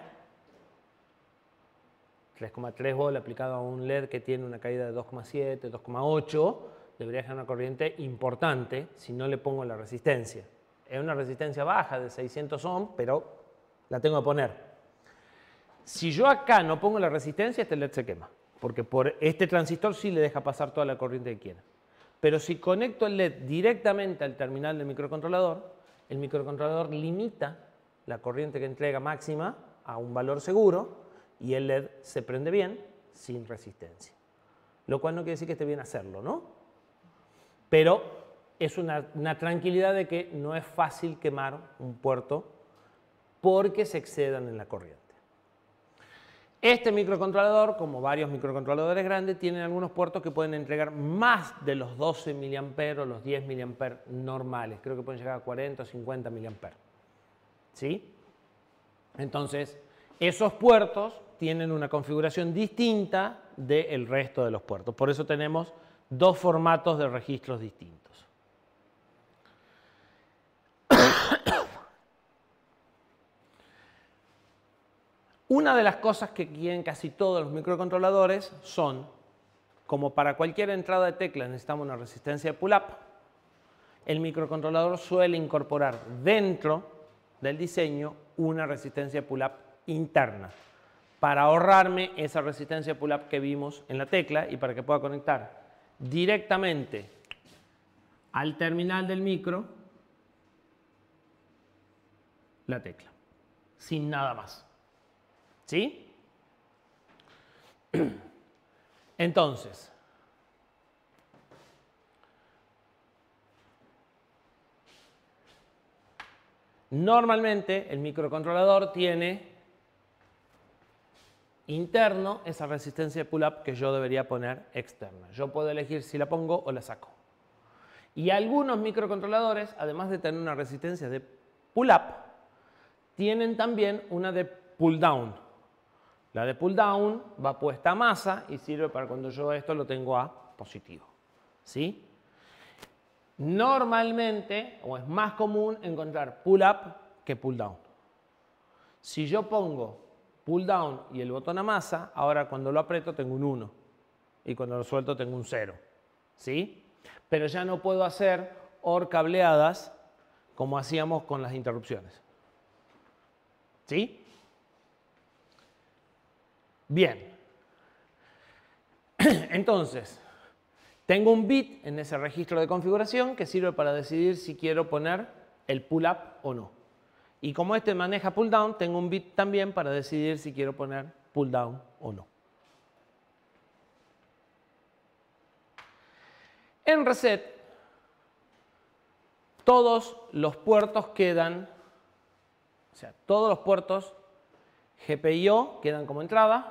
tres coma tres volt aplicado a un L E D que tiene una caída de dos coma siete, dos coma ocho, debería generar una corriente importante si no le pongo la resistencia. Es una resistencia baja de seiscientos ohms, pero la tengo que poner. Si yo acá no pongo la resistencia, este L E D se quema, porque por este transistor sí le deja pasar toda la corriente que quiera. Pero si conecto el L E D directamente al terminal del microcontrolador, el microcontrolador limita la corriente que entrega máxima a un valor seguro y el L E D se prende bien sin resistencia. Lo cual no quiere decir que esté bien hacerlo, ¿no? Pero es una, una tranquilidad de que no es fácil quemar un puerto porque se excedan en la corriente. Este microcontrolador, como varios microcontroladores grandes, tienen algunos puertos que pueden entregar más de los doce miliamperios hora o los diez miliamperios hora normales. Creo que pueden llegar a cuarenta o cincuenta miliamperios hora. ¿Sí? Entonces, esos puertos tienen una configuración distinta del resto de los puertos. Por eso tenemos dos formatos de registros distintos. Una de las cosas que quieren casi todos los microcontroladores son, como para cualquier entrada de tecla necesitamos una resistencia de pull-up, el microcontrolador suele incorporar dentro del diseño una resistencia de pull-up interna para ahorrarme esa resistencia de pull-up que vimos en la tecla y para que pueda conectar directamente al terminal del micro la tecla, sin nada más. ¿Sí? Entonces, normalmente el microcontrolador tiene interno esa resistencia de pull-up que yo debería poner externa. Yo puedo elegir si la pongo o la saco. Y algunos microcontroladores, además de tener una resistencia de pull-up, tienen también una de pull-down. La de pull-down va puesta a masa y sirve para cuando yo esto lo tengo a positivo. ¿Sí? Normalmente, o es más común, encontrar pull-up que pull-down. Si yo pongo pull-down y el botón a masa, ahora cuando lo aprieto tengo un uno y cuando lo suelto tengo un cero. ¿Sí? Pero ya no puedo hacer OR cableadas como hacíamos con las interrupciones. ¿Sí? Bien. Entonces, tengo un bit en ese registro de configuración que sirve para decidir si quiero poner el pull-up o no. Y como este maneja pull-down, tengo un bit también para decidir si quiero poner pull-down o no. En reset, todos los puertos quedan, o sea, todos los puertos G P I O quedan como entrada,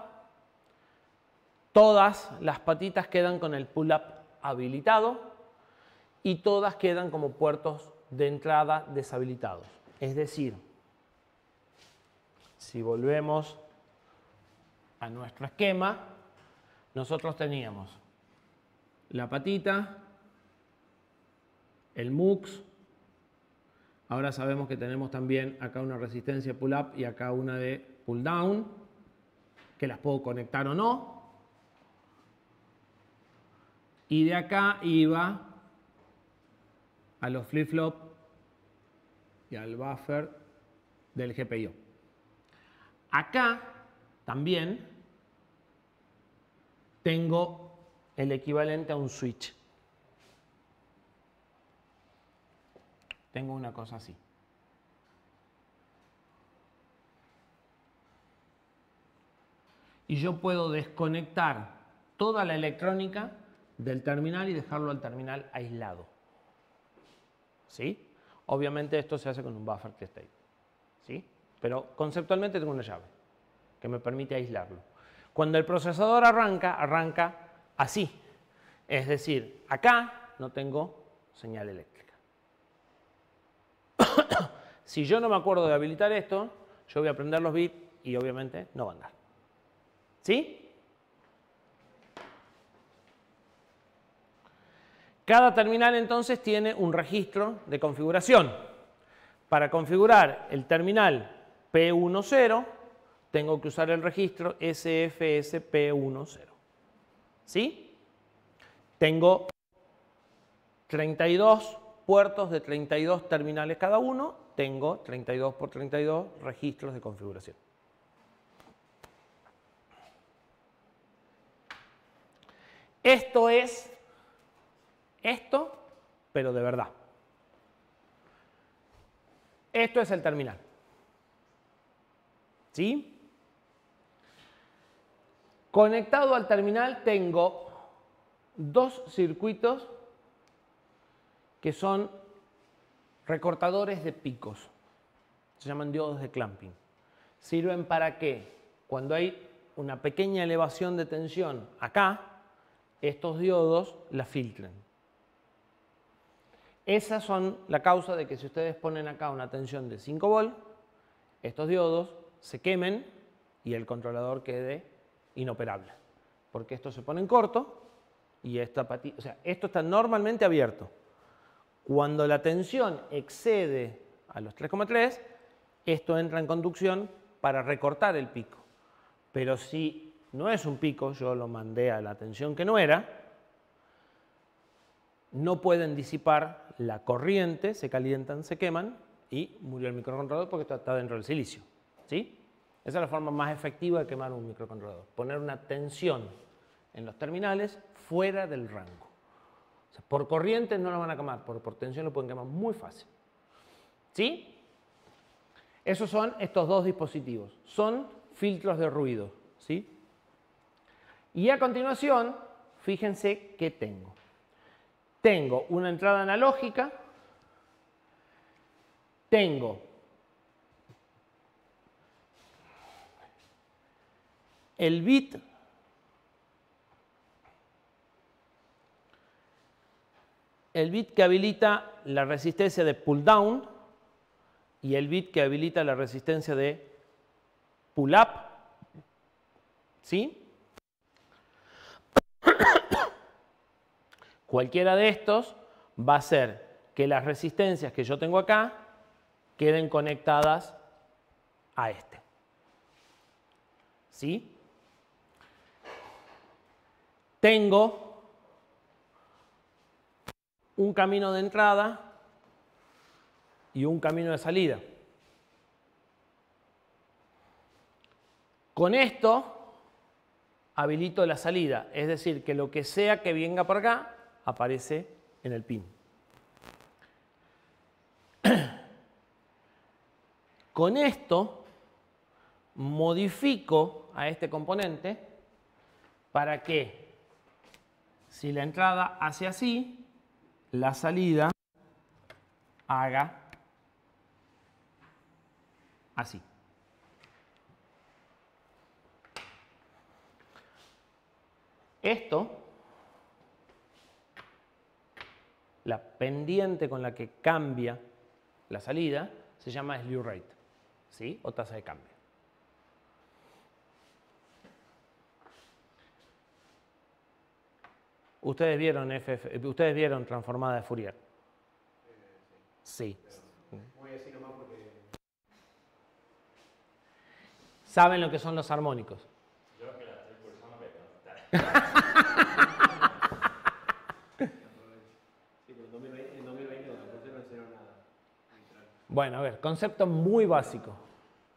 todas las patitas quedan con el pull-up habilitado y todas quedan como puertos de entrada deshabilitados. Es decir, si volvemos a nuestro esquema, nosotros teníamos la patita, el mux, ahora sabemos que tenemos también acá una resistencia de pull-up y acá una de pull-down, que las puedo conectar o no. Y de acá iba a los flip-flop y al buffer del G P I O. Acá también tengo el equivalente a un switch. Tengo una cosa así. Y yo puedo desconectar toda la electrónica del terminal y dejarlo al terminal aislado. ¿Sí? Obviamente esto se hace con un buffer key state. ¿Sí? Pero conceptualmente tengo una llave que me permite aislarlo. Cuando el procesador arranca, arranca así. Es decir, acá no tengo señal eléctrica. Si yo no me acuerdo de habilitar esto, yo voy a prender los bits y obviamente no va a andar. ¿Sí? Cada terminal entonces tiene un registro de configuración. Para configurar el terminal P diez, tengo que usar el registro S F S P diez. ¿Sí? Tengo treinta y dos puertos de treinta y dos terminales cada uno. Tengo treinta y dos por treinta y dos registros de configuración. Esto es esto, pero de verdad. Esto es el terminal. ¿Sí? Conectado al terminal tengo dos circuitos que son recortadores de picos. Se llaman diodos de clamping. Sirven para que cuando hay una pequeña elevación de tensión acá, estos diodos la filtren. Esas son la causa de que si ustedes ponen acá una tensión de cinco volts, estos diodos se quemen y el controlador quede inoperable. Porque esto se pone en corto y esta patita, o sea, esto está normalmente abierto. Cuando la tensión excede a los tres coma tres, esto entra en conducción para recortar el pico. Pero si no es un pico, yo lo mandé a la tensión que no era, no pueden disipar la corriente, se calientan, se queman y murió el microcontrolador porque está dentro del silicio. ¿Sí? Esa es la forma más efectiva de quemar un microcontrolador. Poner una tensión en los terminales fuera del rango. O sea, por corriente no lo van a quemar, por, por tensión lo pueden quemar muy fácil. ¿Sí? Esos son estos dos dispositivos. Son filtros de ruido. ¿Sí? Y a continuación, fíjense qué tengo. Tengo una entrada analógica, tengo el bit el bit que habilita la resistencia de pull down y el bit que habilita la resistencia de pull up. ¿Sí? Cualquiera de estos va a hacer que las resistencias que yo tengo acá queden conectadas a este. ¿Sí? Tengo un camino de entrada y un camino de salida. Con esto habilito la salida, es decir, que lo que sea que venga por acá aparece en el pin. Con esto modifico a este componente para que si la entrada hace así, la salida haga así. Esto, la pendiente con la que cambia la salida, se llama slew rate, ¿sí? O tasa de cambio. ¿Ustedes vieron, F F, ¿Ustedes vieron transformada de Fourier? Eh, sí. sí. Voy a decir nomás porque... ¿Saben lo que son los armónicos? Yo que la estoy cursando me Bueno, a ver, concepto muy básico.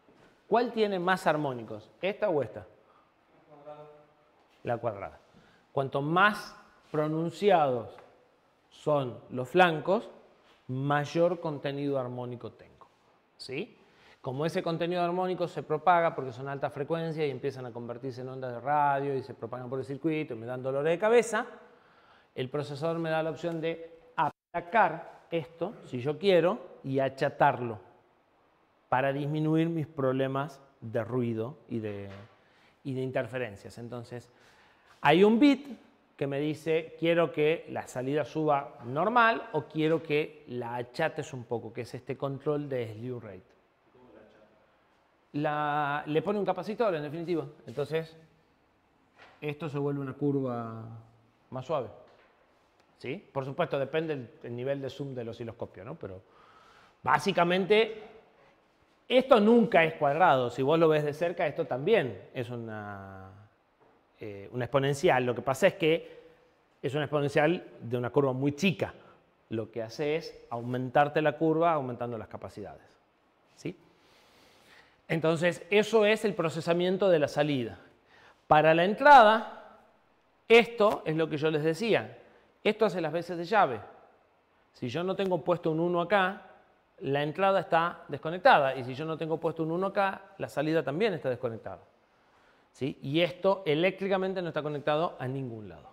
¿Cuál tiene más armónicos? ¿Esta o esta? La cuadrada. La cuadrada. Cuanto más pronunciados son los flancos, mayor contenido armónico tengo, ¿sí? Como ese contenido armónico se propaga porque son alta frecuencia y empiezan a convertirse en ondas de radio y se propagan por el circuito y me dan dolor de cabeza, el procesador me da la opción de aplacar esto, si yo quiero, y achatarlo para disminuir mis problemas de ruido y de, y de interferencias. Entonces, hay un bit que me dice, quiero que la salida suba normal o quiero que la achates un poco, que es este control de slew rate. ¿Cómo la chapa? La, le pone un capacitor, en definitiva. Entonces, esto se vuelve una curva más suave. ¿Sí? Por supuesto, depende del, del nivel de zoom del osciloscopio, ¿no? Pero básicamente, esto nunca es cuadrado. Si vos lo ves de cerca, esto también es una... Eh, una exponencial. Lo que pasa es que es una exponencial de una curva muy chica. Lo que hace es aumentarte la curva aumentando las capacidades. ¿Sí? Entonces, eso es el procesamiento de la salida. Para la entrada, esto es lo que yo les decía. Esto hace las veces de llave. Si yo no tengo puesto un uno acá, la entrada está desconectada. Y si yo no tengo puesto un uno acá, la salida también está desconectada. ¿Sí? Y esto eléctricamente no está conectado a ningún lado.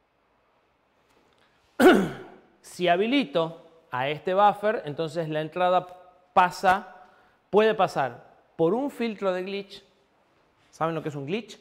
Si habilito a este buffer, entonces la entrada pasa, puede pasar por un filtro de glitch. ¿Saben lo que es un glitch?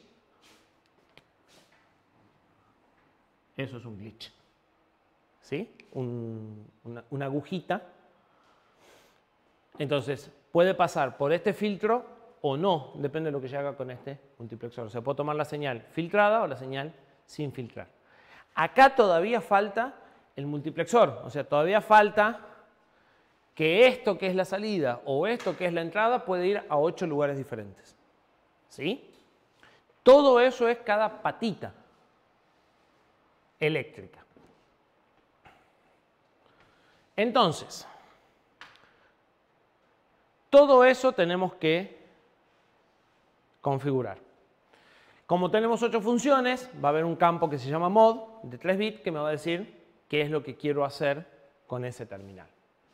Eso es un glitch. ¿Sí? Un, una, una agujita. Entonces, puede pasar por este filtro o no, depende de lo que yo haga con este multiplexor. Se puede tomar la señal filtrada o la señal sin filtrar. Acá todavía falta el multiplexor, o sea, todavía falta que esto que es la salida o esto que es la entrada puede ir a ocho lugares diferentes. ¿Sí? Todo eso es cada patita eléctrica. Entonces, todo eso tenemos que configurar. Como tenemos ocho funciones, va a haber un campo que se llama mod de tres bits que me va a decir qué es lo que quiero hacer con ese terminal.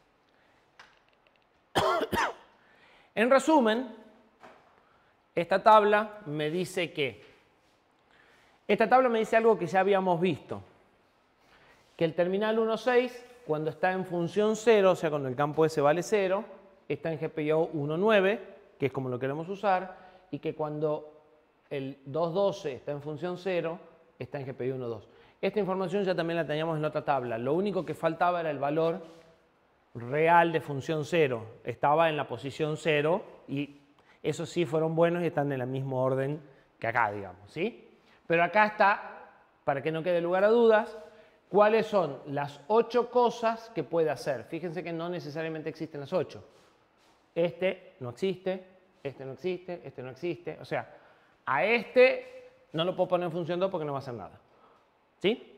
En resumen, esta tabla me dice que esta tabla me dice algo que ya habíamos visto, que el terminal uno punto seis cuando está en función cero, o sea cuando el campo S vale cero, está en G P I O uno punto nueve, que es como lo queremos usar, y que cuando el dos punto doce está en función cero, está en G P I uno punto dos. Esta información ya también la teníamos en otra tabla. Lo único que faltaba era el valor real de función cero. Estaba en la posición cero y esos sí fueron buenos y están en el mismo orden que acá, digamos, ¿sí? Pero acá está, para que no quede lugar a dudas, cuáles son las ocho cosas que puede hacer. Fíjense que no necesariamente existen las ocho. Este no existe. Este no existe, este no existe. O sea, a este no lo puedo poner en función dos porque no va a hacer nada. ¿Sí?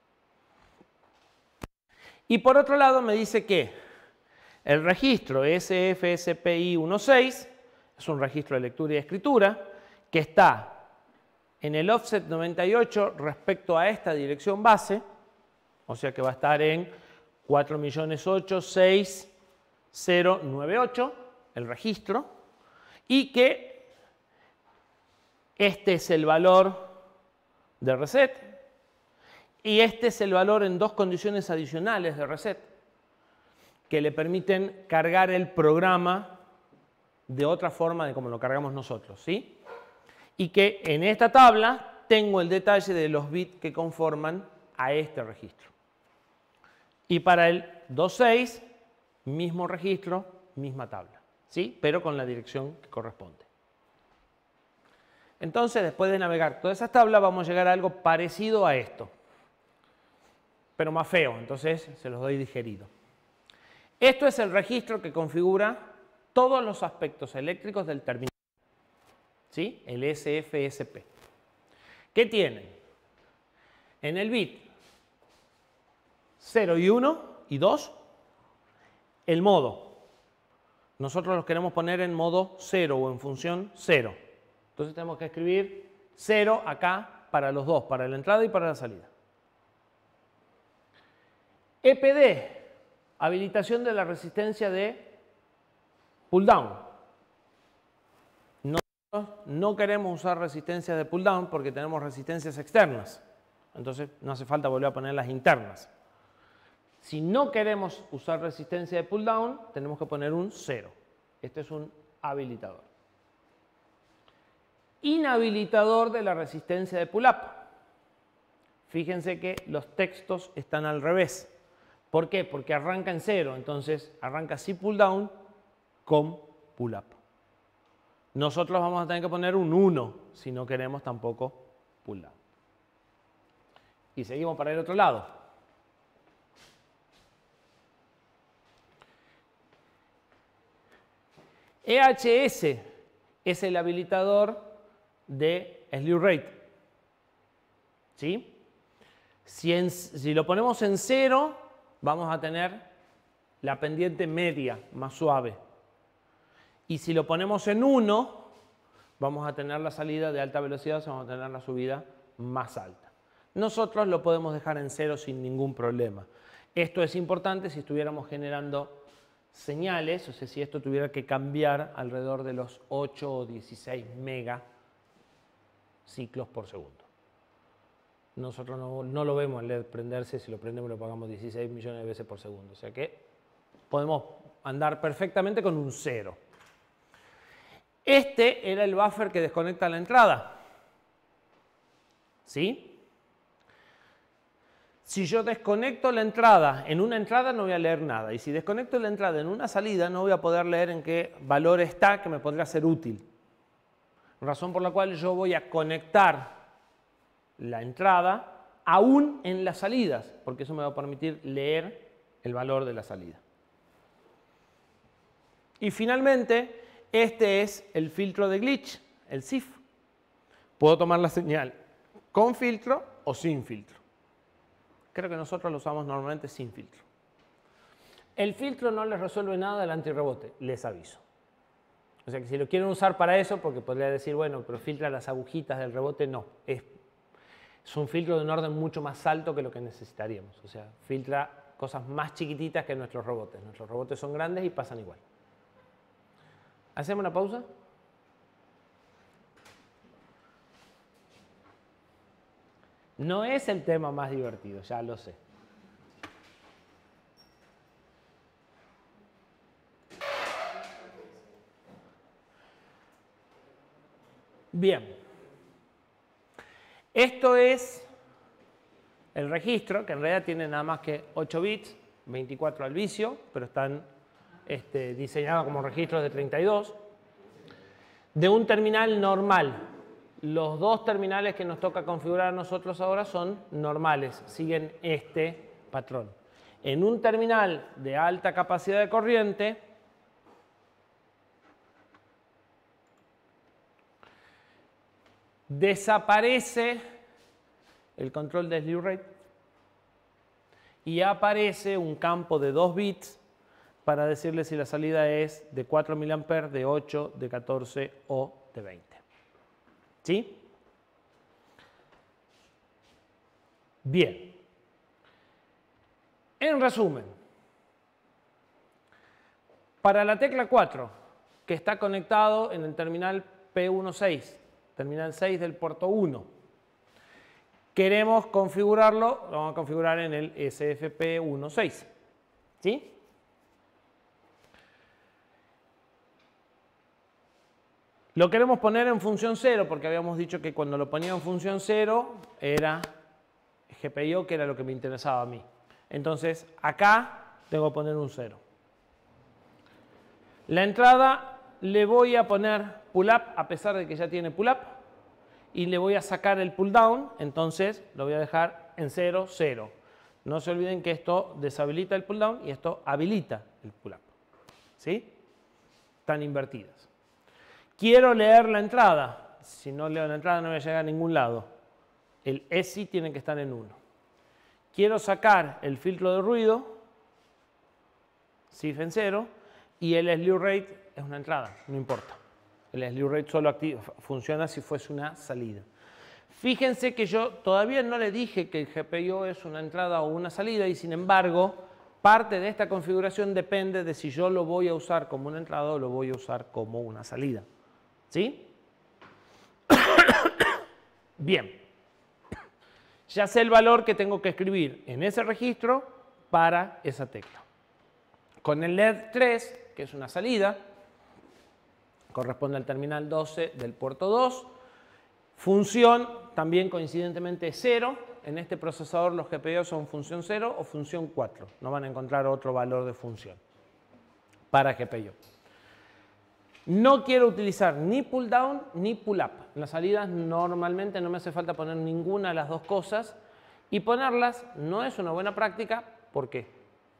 Y por otro lado me dice que el registro S F S P I uno punto seis es un registro de lectura y escritura que está en el offset noventa y ocho respecto a esta dirección base. O sea que va a estar en cuatro millones ocho mil seiscientos noventa y ocho el registro. Y que este es el valor de reset y este es el valor en dos condiciones adicionales de reset que le permiten cargar el programa de otra forma de como lo cargamos nosotros, ¿sí? Y que en esta tabla tengo el detalle de los bits que conforman a este registro. Y para el dos punto seis, mismo registro, misma tabla. ¿Sí? Pero con la dirección que corresponde. Entonces, después de navegar todas esas tablas, vamos a llegar a algo parecido a esto, pero más feo, entonces se los doy digerido. Esto es el registro que configura todos los aspectos eléctricos del terminal, ¿sí? El S F S P. ¿Qué tienen? En el bit cero y uno y dos, el modo. Nosotros los queremos poner en modo cero o en función cero. Entonces tenemos que escribir cero acá para los dos, para la entrada y para la salida. E P D, habilitación de la resistencia de pull down. Nosotros no queremos usar resistencias de pull down porque tenemos resistencias externas. Entonces no hace falta volver a poner las internas. Si no queremos usar resistencia de pull down, tenemos que poner un cero. Este es un habilitador. Inhabilitador de la resistencia de pull up. Fíjense que los textos están al revés. ¿Por qué? Porque arranca en cero. Entonces arranca sin pull down con pull up. Nosotros vamos a tener que poner un uno si no queremos tampoco pull down. Y seguimos para el otro lado. E H S es el habilitador de slew rate. ¿Sí? Si, en, si lo ponemos en cero, vamos a tener la pendiente media, más suave. Y si lo ponemos en uno, vamos a tener la salida de alta velocidad, o sea, vamos a tener la subida más alta. Nosotros lo podemos dejar en cero sin ningún problema. Esto es importante si estuviéramos generando señales, o sea, si esto tuviera que cambiar alrededor de los ocho o dieciséis mega ciclos por segundo. Nosotros no, no lo vemos el L E D prenderse, si lo prendemos lo pagamos dieciséis millones de veces por segundo, o sea que podemos andar perfectamente con un cero. Este era el buffer que desconecta la entrada. ¿Sí? Si yo desconecto la entrada, en una entrada no voy a leer nada. Y si desconecto la entrada en una salida, no voy a poder leer en qué valor está que me podría ser útil. Razón por la cual yo voy a conectar la entrada aún en las salidas, porque eso me va a permitir leer el valor de la salida. Y finalmente, este es el filtro de glitch, el S I F. Puedo tomar la señal con filtro o sin filtro. Creo que nosotros lo usamos normalmente sin filtro. El filtro no les resuelve nada del antirrebote, les aviso. O sea que si lo quieren usar para eso, porque podría decir, bueno, pero filtra las agujitas del rebote, no. Es, es un filtro de un orden mucho más alto que lo que necesitaríamos. O sea, filtra cosas más chiquititas que nuestros rebotes. Nuestros rebotes son grandes y pasan igual. ¿Hacemos una pausa? No es el tema más divertido, ya lo sé. Bien. Esto es el registro, que en realidad tiene nada más que ocho bits, veinticuatro al vicio, pero están este, diseñados como registros de treinta y dos, de un terminal normal. Los dos terminales que nos toca configurar a nosotros ahora son normales, siguen este patrón. En un terminal de alta capacidad de corriente, desaparece el control de slew rate y aparece un campo de dos bits para decirle si la salida es de cuatro miliamperios, de ocho, de catorce o de veinte. ¿Sí? Bien. En resumen, para la tecla cuatro, que está conectado en el terminal P dieciséis, terminal seis del puerto uno, queremos configurarlo, lo vamos a configurar en el S F P dieciséis. ¿Sí? Lo queremos poner en función cero porque habíamos dicho que cuando lo ponía en función cero era G P I O, que era lo que me interesaba a mí. Entonces acá tengo que poner un cero. La entrada le voy a poner pull up a pesar de que ya tiene pull up y le voy a sacar el pull down, entonces lo voy a dejar en cero, cero. No se olviden que esto deshabilita el pull down y esto habilita el pull up. ¿Sí? Están invertidas. Quiero leer la entrada. Si no leo la entrada no voy a llegar a ningún lado. El E S I tiene que estar en uno. Quiero sacar el filtro de ruido, S I F en cero, y el slew rate es una entrada, no importa. El slew rate solo activa, funciona si fuese una salida. Fíjense que yo todavía no le dije que el G P I O es una entrada o una salida y sin embargo, parte de esta configuración depende de si yo lo voy a usar como una entrada o lo voy a usar como una salida. ¿Sí? Bien. Ya sé el valor que tengo que escribir en ese registro para esa tecla. Con el L E D tres, que es una salida, corresponde al terminal doce del puerto dos. Función, también coincidentemente cero. En este procesador los G P I O son función cero o función cuatro. No van a encontrar otro valor de función para G P I O. No quiero utilizar ni pull down ni pull up. En las salidas normalmente no me hace falta poner ninguna de las dos cosas y ponerlas no es una buena práctica. ¿Por qué?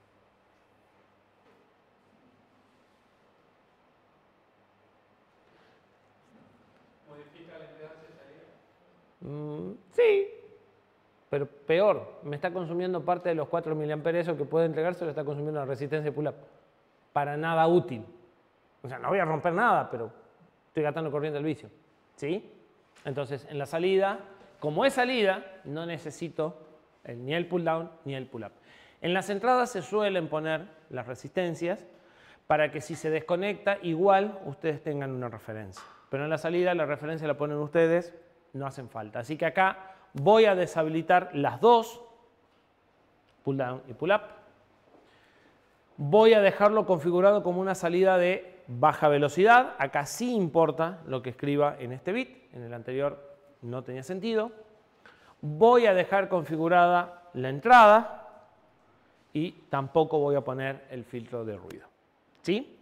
¿Modifica la impedancia de salida? Mm, sí, pero peor, me está consumiendo parte de los cuatro miliamperios que puede entregarse, lo está consumiendo la resistencia pull up. Para nada útil. O sea, no voy a romper nada, pero estoy gastando corriente del vicio. ¿Sí? Entonces, en la salida, como es salida, no necesito el, ni el pull down ni el pull up. En las entradas se suelen poner las resistencias para que si se desconecta, igual ustedes tengan una referencia. Pero en la salida la referencia la ponen ustedes, no hacen falta. Así que acá voy a deshabilitar las dos, pull down y pull up. Voy a dejarlo configurado como una salida de baja velocidad. Acá sí importa lo que escriba en este bit. En el anterior no tenía sentido. Voy a dejar configurada la entrada y tampoco voy a poner el filtro de ruido. ¿Sí?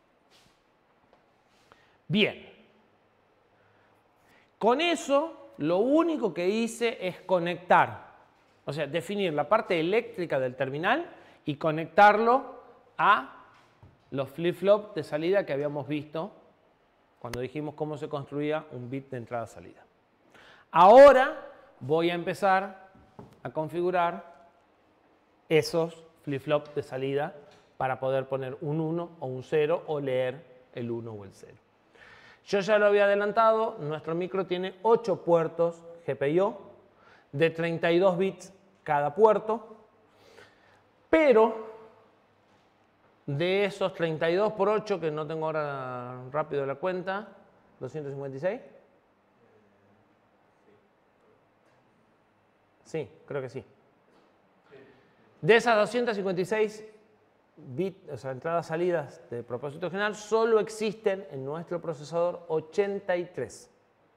Bien. Con eso, lo único que hice es conectar. O sea, definir la parte eléctrica del terminal y conectarlo a los flip-flop de salida que habíamos visto cuando dijimos cómo se construía un bit de entrada-salida. Ahora voy a empezar a configurar esos flip-flop de salida para poder poner un uno o un cero o leer el uno o el cero. Yo ya lo había adelantado, nuestro micro tiene ocho puertos G P I O de treinta y dos bits cada puerto, pero de esos treinta y dos por ocho, que no tengo ahora rápido la cuenta, doscientos cincuenta y seis. Sí, creo que sí. De esas doscientos cincuenta y seis bits, o sea, entradas salidas de propósito general, solo existen en nuestro procesador ochenta y tres.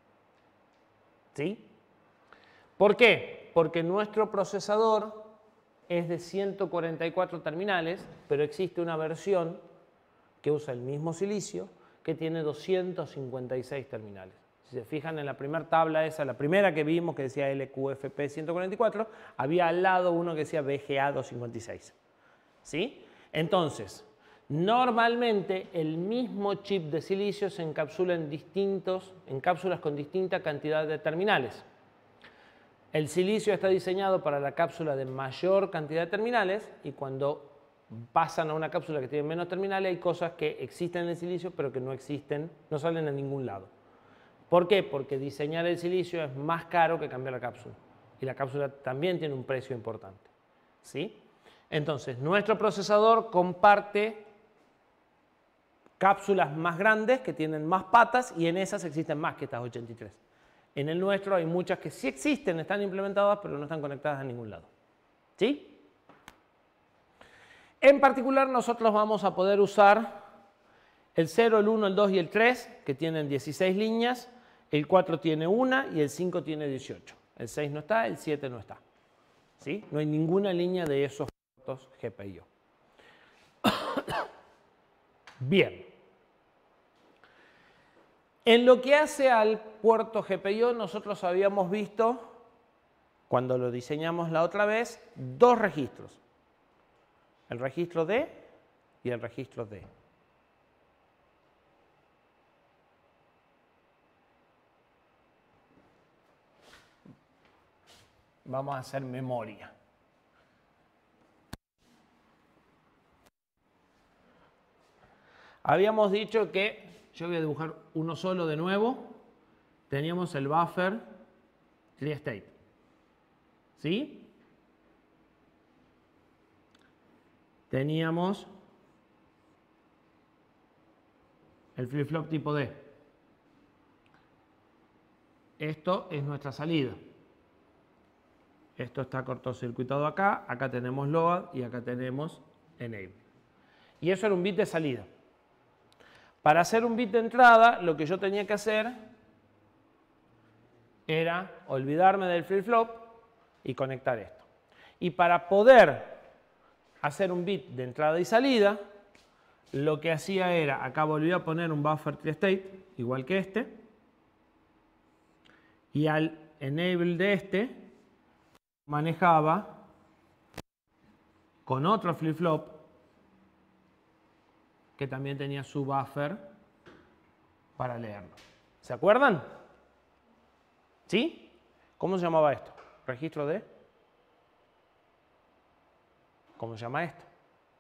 ¿Sí? ¿Por qué? Porque nuestro procesador es de ciento cuarenta y cuatro terminales, pero existe una versión que usa el mismo silicio que tiene doscientos cincuenta y seis terminales. Si se fijan en la primera tabla esa, la primera que vimos que decía L Q F P ciento cuarenta y cuatro, había al lado uno que decía V G A doscientos cincuenta y seis. ¿Sí? Entonces, normalmente el mismo chip de silicio se encapsula en, distintos, en cápsulas con distinta cantidad de terminales. El silicio está diseñado para la cápsula de mayor cantidad de terminales y cuando pasan a una cápsula que tiene menos terminales hay cosas que existen en el silicio pero que no existen, no salen a ningún lado. ¿Por qué? Porque diseñar el silicio es más caro que cambiar la cápsula y la cápsula también tiene un precio importante. ¿Sí? Entonces, nuestro procesador comparte cápsulas más grandes que tienen más patas y en esas existen más que estas ochenta y tres. En el nuestro hay muchas que sí existen, están implementadas, pero no están conectadas a ningún lado. ¿Sí? En particular, nosotros vamos a poder usar el cero, el uno, el dos y el tres, que tienen dieciséis líneas, el cuatro tiene una y el cinco tiene dieciocho. El seis no está, el siete no está. ¿Sí? No hay ninguna línea de esos puertos G P I O. Bien. En lo que hace al puerto G P I O, nosotros habíamos visto, cuando lo diseñamos la otra vez, dos registros. El registro D y el registro D. Vamos a hacer memoria. Habíamos dicho que, yo voy a dibujar uno solo de nuevo, teníamos el buffer tri-state. ¿Sí? Teníamos el flip-flop tipo D. Esto es nuestra salida. Esto está cortocircuitado acá, acá tenemos load y acá tenemos enable. Y eso era un bit de salida. Para hacer un bit de entrada, lo que yo tenía que hacer era olvidarme del flip-flop y conectar esto. Y para poder hacer un bit de entrada y salida, lo que hacía era, acá volví a poner un buffer tri-state, igual que este, y al enable de este, manejaba con otro flip-flop que también tenía su buffer para leerlo. ¿Se acuerdan? ¿Sí? ¿Cómo se llamaba esto? Registro de... ¿Cómo se llama esto?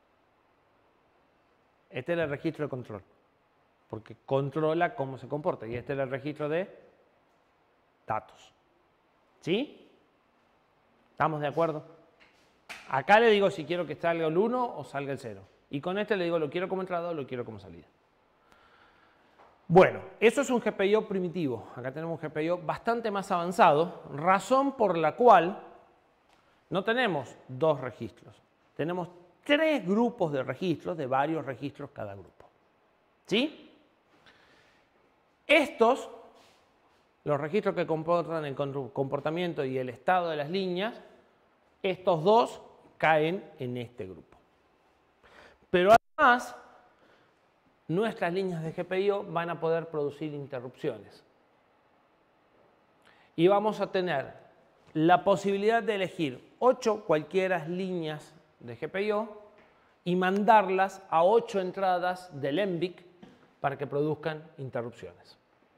Este era el registro de control, porque controla cómo se comporta. Y este era el registro de datos. ¿Sí? ¿Estamos de acuerdo? Acá le digo si quiero que salga el uno o salga el cero. Y con este le digo lo quiero como entrada o lo quiero como salida. Bueno, eso es un G P I O primitivo. Acá tenemos un G P I O bastante más avanzado, razón por la cual no tenemos dos registros. Tenemos tres grupos de registros, de varios registros cada grupo. ¿Sí? Estos, los registros que comportan el comportamiento y el estado de las líneas, estos dos caen en este grupo. Pero además, nuestras líneas de G P I O van a poder producir interrupciones. Y vamos a tener la posibilidad de elegir ocho cualquiera líneas de G P I O y mandarlas a ocho entradas del E M B I C para que produzcan interrupciones.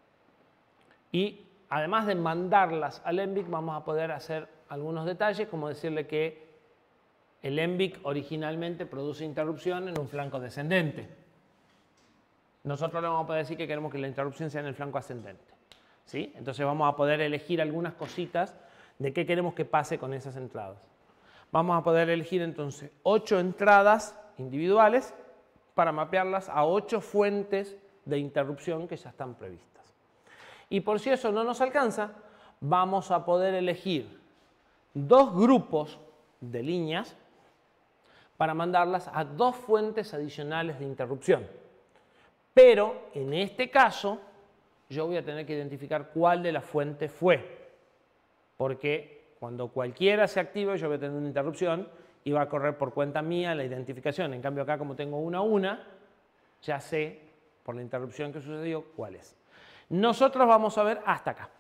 Y además de mandarlas al E M B I C, vamos a poder hacer algunos detalles, como decirle que el E M B I C originalmente produce interrupción en un flanco descendente. Nosotros le vamos a poder decir que queremos que la interrupción sea en el flanco ascendente. ¿Sí? Entonces vamos a poder elegir algunas cositas de qué queremos que pase con esas entradas. Vamos a poder elegir entonces ocho entradas individuales para mapearlas a ocho fuentes de interrupción que ya están previstas. Y por si eso no nos alcanza, vamos a poder elegir dos grupos de líneas para mandarlas a dos fuentes adicionales de interrupción. Pero en este caso, yo voy a tener que identificar cuál de las fuentes fue. Porque cuando cualquiera se active, yo voy a tener una interrupción y va a correr por cuenta mía la identificación. En cambio acá, como tengo una a una, ya sé por la interrupción que sucedió cuál es. Nosotros vamos a ver hasta acá.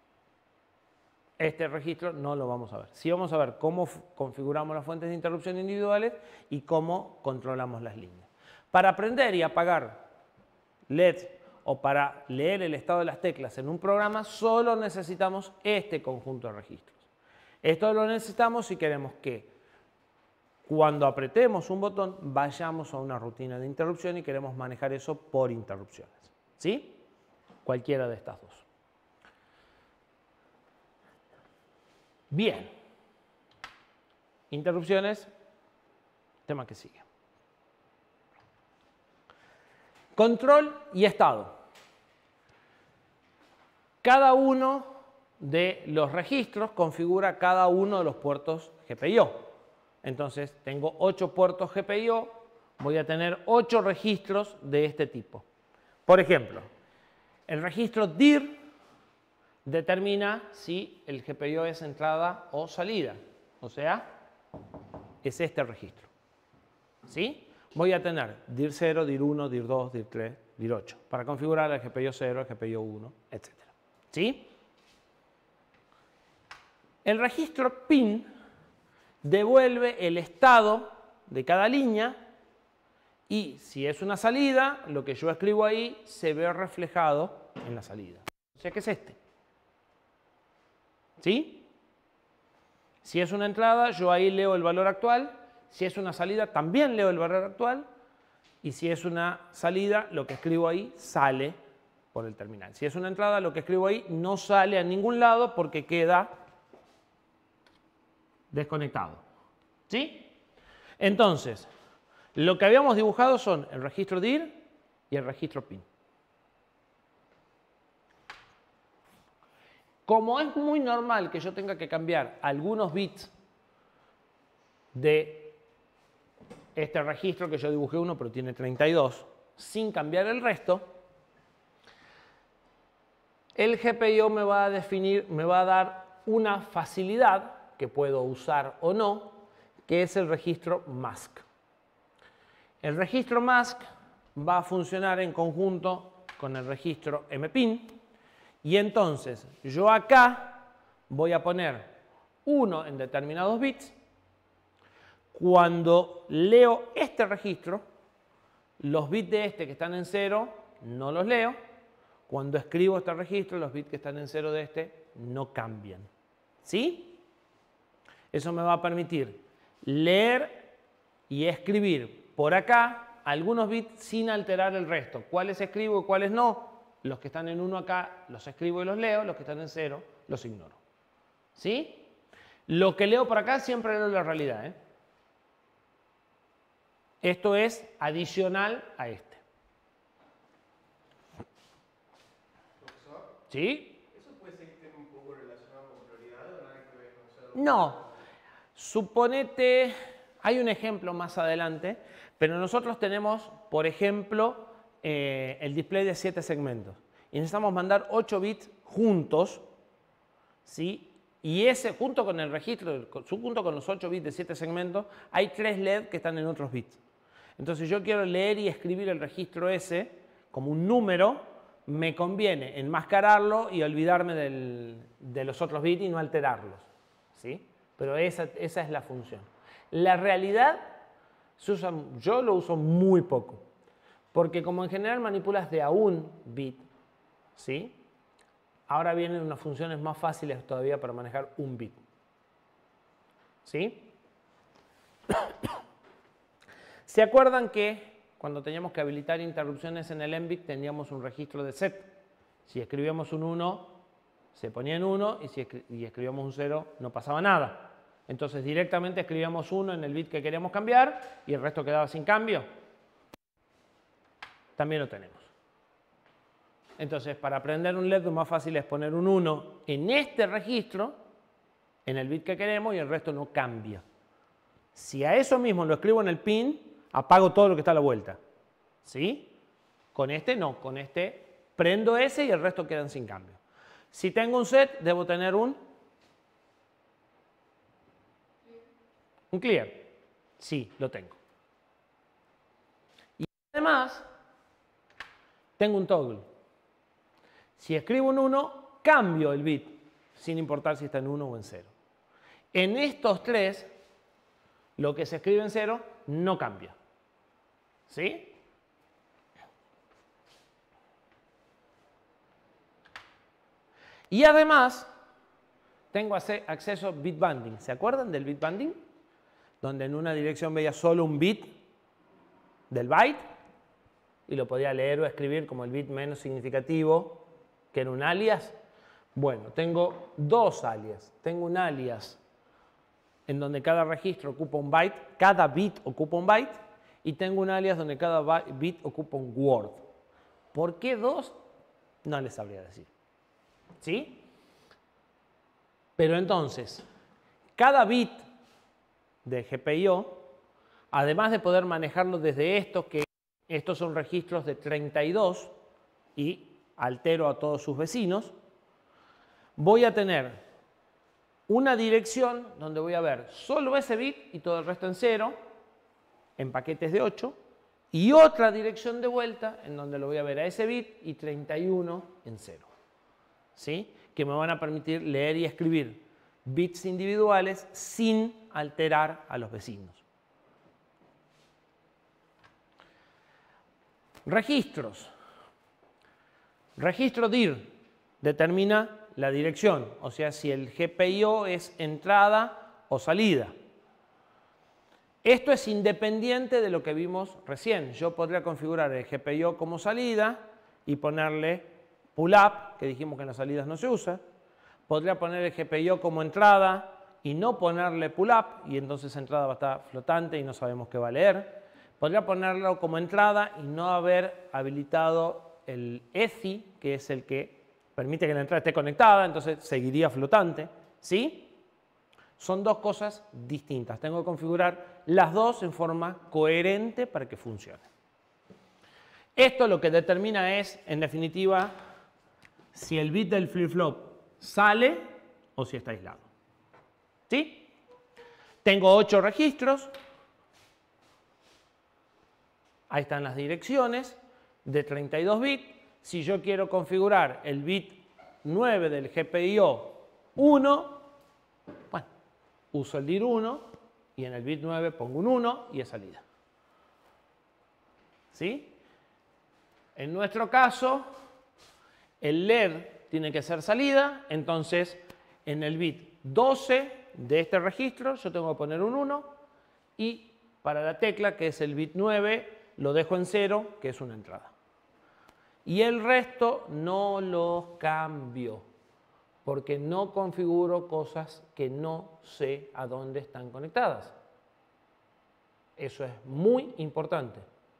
Este registro no lo vamos a ver. Sí vamos a ver cómo configuramos las fuentes de interrupción individuales y cómo controlamos las líneas. Para aprender y apagar L E D o para leer el estado de las teclas en un programa, solo necesitamos este conjunto de registros. Esto lo necesitamos si queremos que cuando apretemos un botón vayamos a una rutina de interrupción y queremos manejar eso por interrupciones. ¿Sí? Cualquiera de estas dos. Bien. Interrupciones, tema que sigue. Control y estado. Cada uno de los registros configura cada uno de los puertos G P I O. Entonces, tengo ocho puertos G P I O, voy a tener ocho registros de este tipo. Por ejemplo, el registro D I R determina si el G P I O es entrada o salida. O sea, es este registro. ¿Sí? Voy a tener D I R cero, D I R uno, D I R dos, D I R tres, D I R ocho para configurar el G P I O cero, el G P I O uno, etcétera. ¿Sí? El registro P I N devuelve el estado de cada línea y si es una salida, lo que yo escribo ahí se ve reflejado en la salida. O sea que es este. ¿Sí? Si es una entrada, yo ahí leo el valor actual. Si es una salida, también leo el valor actual. Y si es una salida, lo que escribo ahí sale por el terminal. Si es una entrada, lo que escribo ahí no sale a ningún lado porque queda desconectado. ¿Sí? Entonces, lo que habíamos dibujado son el registro D I R y el registro P I N. Como es muy normal que yo tenga que cambiar algunos bits de este registro, que yo dibujé uno pero tiene treinta y dos, sin cambiar el resto, el G P I O me va a definir, me va a dar una facilidad que puedo usar o no, que es el registro mask. El registro mask va a funcionar en conjunto con el registro M P I N y entonces yo acá voy a poner uno en determinados bits. Cuando leo este registro, los bits de este que están en cero no los leo. Cuando escribo este registro, los bits que están en cero de este no cambian. ¿Sí? Eso me va a permitir leer y escribir por acá algunos bits sin alterar el resto. ¿Cuáles escribo y cuáles no? Los que están en uno acá los escribo y los leo, los que están en cero los ignoro. ¿Sí? Lo que leo por acá siempre leo la realidad, ¿eh? Esto es adicional a este. Profesor, ¿Sí? ¿eso puede ser que esté un poco relacionado con prioridades o nada que ver? O sea, No. Suponete, hay un ejemplo más adelante, pero nosotros tenemos, por ejemplo, eh, el display de siete segmentos. Y necesitamos mandar ocho bits juntos, ¿sí? Y ese, junto con el registro, junto con los ocho bits de siete segmentos, hay tres L E D que están en otros bits. Entonces yo quiero leer y escribir el registro ese como un número, me conviene enmascararlo y olvidarme del, de los otros bits y no alterarlos, ¿sí? Pero esa, esa es la función. La realidad, se usa, yo lo uso muy poco, porque como en general manipulas de a un bit, ¿sí? Ahora vienen unas funciones más fáciles todavía para manejar un bit. ¿Sí? ¿Se acuerdan que cuando teníamos que habilitar interrupciones en el M B I T teníamos un registro de set? Si escribíamos un uno, se ponía en uno y si escri y escribíamos un cero, no pasaba nada. Entonces directamente escribíamos uno en el bit que queríamos cambiar y el resto quedaba sin cambio. También lo tenemos. Entonces, para aprender un L E D lo más fácil es poner un uno en este registro, en el bit que queremos, y el resto no cambia. Si a eso mismo lo escribo en el P I N, apago todo lo que está a la vuelta. ¿Sí? Con este no, con este prendo ese y el resto quedan sin cambio. Si tengo un set, debo tener un, un clear. Sí, lo tengo. Y además, tengo un toggle. Si escribo un uno, cambio el bit, sin importar si está en uno o en cero. En estos tres, lo que se escribe en cero no cambia. ¿Sí? Y además, tengo acceso a bit banding. ¿Se acuerdan del bit banding? Donde en una dirección veía solo un bit del byte y lo podía leer o escribir como el bit menos significativo, que era un alias. Bueno, tengo dos alias. Tengo un alias en donde cada registro ocupa un byte, cada bit ocupa un byte, y tengo un alias donde cada bit ocupa un word. ¿Por qué dos? No les sabría decir. ¿Sí? Pero entonces, cada bit de G P I O, además de poder manejarlo desde estos, que estos son registros de treinta y dos, y altero a todos sus vecinos, voy a tener una dirección donde voy a ver solo ese bit y todo el resto en cero, en paquetes de ocho, y otra dirección de vuelta en donde lo voy a ver a ese bit y treinta y uno en cero. ¿Sí? Que me van a permitir leer y escribir bits individuales sin alterar a los vecinos. Registros. Registro D I R determina la dirección, o sea, si el G P I O es entrada o salida. Esto es independiente de lo que vimos recién. Yo podría configurar el G P I O como salida y ponerle pull up, que dijimos que en las salidas no se usa. Podría poner el G P I O como entrada y no ponerle pull up, y entonces entrada va a estar flotante y no sabemos qué va a leer. Podría ponerlo como entrada y no haber habilitado el E C I, que es el que permite que la entrada esté conectada, entonces seguiría flotante. ¿Sí? Son dos cosas distintas. Tengo que configurar las dos en forma coherente para que funcione. Esto lo que determina es, en definitiva, si el bit del flip-flop sale o si está aislado. ¿Sí? Tengo ocho registros. Ahí están las direcciones de treinta y dos bits. Si yo quiero configurar el bit nueve del G P I O uno, bueno, uso el D I R uno y en el bit nueve pongo un uno y es salida. ¿Sí? En nuestro caso, el L E D tiene que ser salida, entonces en el bit doce de este registro yo tengo que poner un uno y para la tecla, que es el bit nueve, lo dejo en cero, que es una entrada. Y el resto no los cambio, porque no configuro cosas que no sé a dónde están conectadas. Eso es muy importante.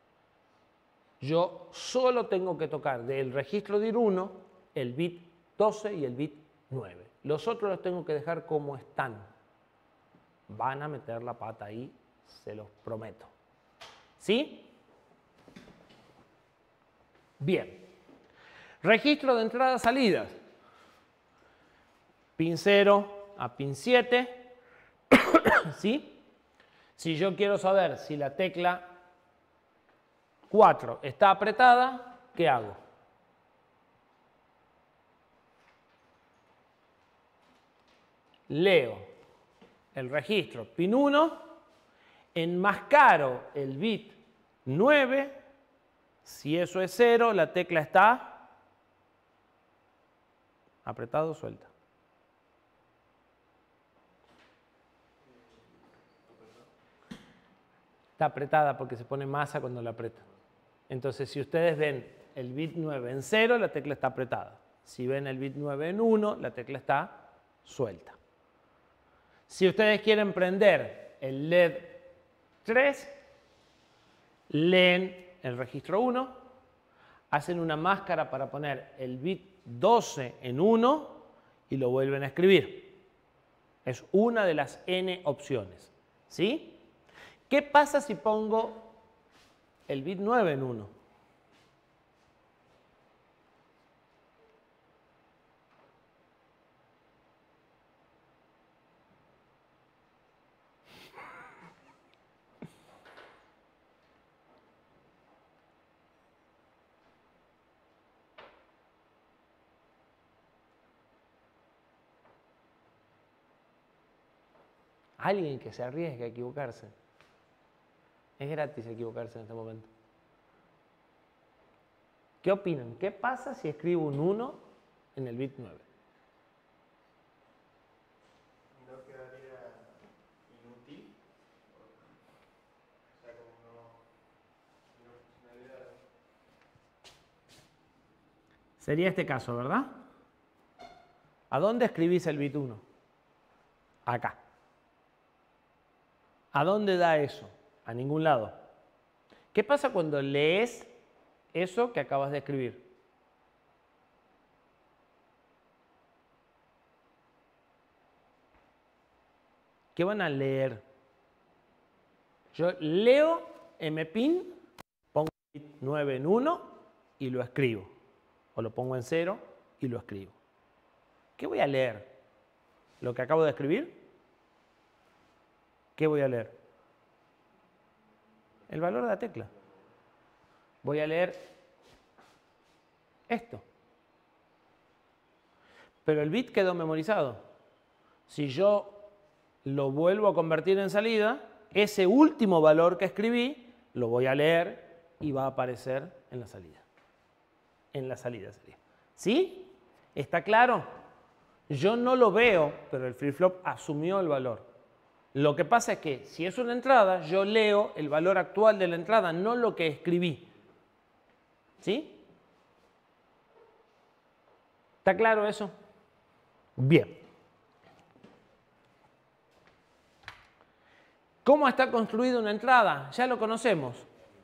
Yo solo tengo que tocar del registro D I R uno el bit doce y el bit nueve. Los otros los tengo que dejar como están. Van a meter la pata ahí, se los prometo. ¿Sí? Bien. Registro de entradas salidas. Pin cero a pin siete. ¿Sí? Si yo quiero saber si la tecla cuatro está apretada, ¿qué hago? Leo el registro pin uno, enmascaro el bit nueve, si eso es cero, la tecla está apretado o suelta. Está apretada porque se pone masa cuando la aprieta. Entonces, si ustedes ven el bit nueve en cero, la tecla está apretada. Si ven el bit nueve en uno, la tecla está suelta. Si ustedes quieren prender el L E D tres, leen el registro uno, hacen una máscara para poner el bit doce en uno y lo vuelven a escribir. Es una de las N opciones. ¿Sí? ¿Qué pasa si pongo el bit nueve en uno? Alguien que se arriesgue a equivocarse. Es gratis equivocarse en este momento. ¿Qué opinan? ¿Qué pasa si escribo un uno en el bit nueve? No quedaría inútil. O sea, como no, no funcionaría. Sería este caso, ¿verdad? ¿A dónde escribís el bit uno? Acá. ¿A dónde da eso? A ningún lado. ¿Qué pasa cuando lees eso que acabas de escribir? ¿Qué van a leer? Yo leo mpin, pongo bit nueve en uno y lo escribo. O lo pongo en cero y lo escribo. ¿Qué voy a leer? ¿Lo que acabo de escribir? ¿Qué voy a leer? El valor de la tecla. Voy a leer esto. Pero el bit quedó memorizado. Si yo lo vuelvo a convertir en salida, ese último valor que escribí lo voy a leer y va a aparecer en la salida. En la salida sería. ¿Sí? ¿Está claro? Yo no lo veo, pero el flip-flop asumió el valor. Lo que pasa es que si es una entrada, yo leo el valor actual de la entrada, no lo que escribí. ¿Sí? ¿Está claro eso? Bien. ¿Cómo está construida una entrada? Ya lo conocemos.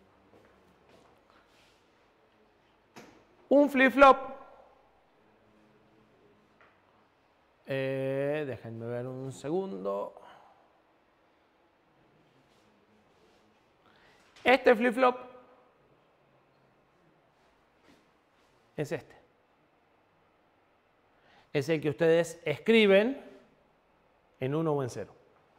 Un flip-flop. Eh, déjenme ver un segundo. Este flip-flop es este. Es el que ustedes escriben en uno o en cero.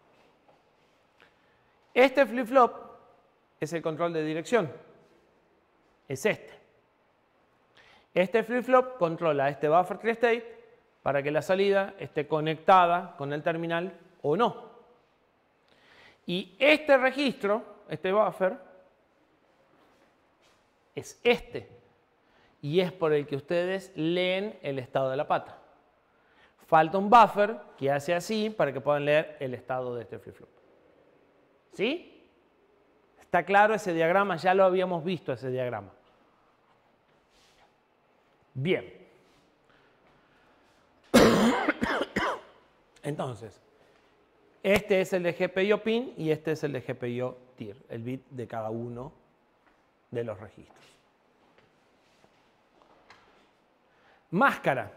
Este flip-flop es el control de dirección. Es este. Este flip-flop controla este buffer tree state para que la salida esté conectada con el terminal o no. Y este registro, este buffer, es este. Y es por el que ustedes leen el estado de la pata. Falta un buffer que hace así para que puedan leer el estado de este flip-flop. ¿Sí? ¿Está claro ese diagrama? Ya lo habíamos visto ese diagrama. Bien. Entonces, este es el de G P I O pin y este es el de G P I O tier, el bit de cada uno de los registros. Máscara.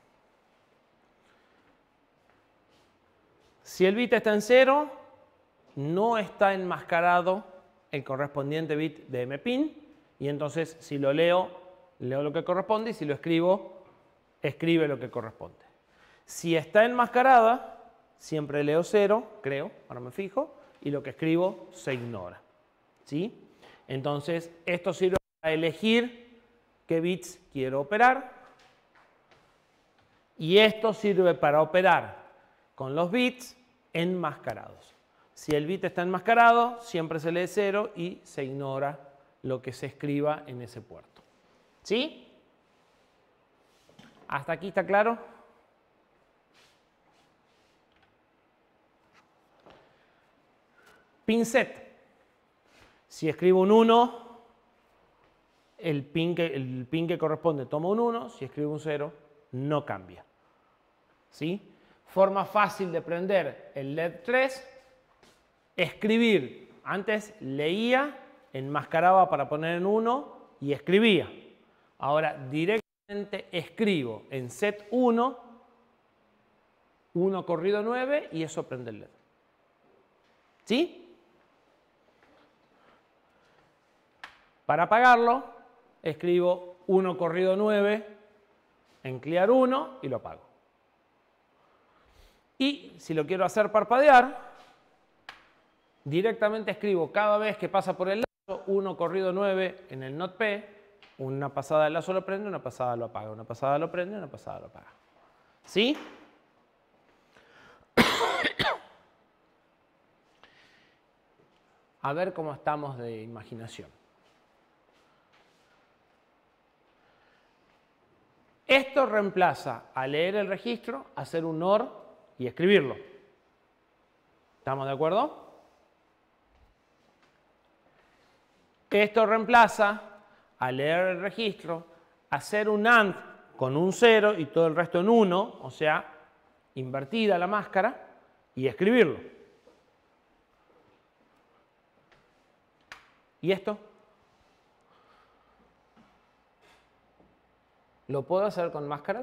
Si el bit está en cero, no está enmascarado el correspondiente bit de mpin y entonces si lo leo, leo lo que corresponde y si lo escribo, escribe lo que corresponde. Si está enmascarada, siempre leo cero, creo, ahora me fijo, y lo que escribo se ignora. ¿Sí? Entonces, esto sirve para elegir qué bits quiero operar y esto sirve para operar con los bits enmascarados. Si el bit está enmascarado, siempre se lee cero y se ignora lo que se escriba en ese puerto. ¿Sí? ¿Hasta aquí está claro? Pin set. Si escribo un uno, el pin que, el pin que corresponde toma un uno, si escribo un cero, no cambia. ¿Sí? Forma fácil de prender el L E D tres. Escribir. Antes leía, enmascaraba para poner en uno y escribía. Ahora directamente escribo en set uno, uno corrido nueve y eso prende el L E D. ¿Sí? Para apagarlo, escribo uno corrido nueve en clear uno y lo apago. Y si lo quiero hacer parpadear, directamente escribo cada vez que pasa por el lazo uno corrido nueve en el not P, una pasada del lazo lo prende, una pasada lo apaga, una pasada lo prende, una pasada lo apaga. ¿Sí? A ver cómo estamos de imaginación. Esto reemplaza a leer el registro, hacer un O R y escribirlo. ¿Estamos de acuerdo? Esto reemplaza a leer el registro, hacer un AND con un cero y todo el resto en uno, o sea, invertida la máscara, y escribirlo. ¿Y esto? ¿Lo puedo hacer con máscaras?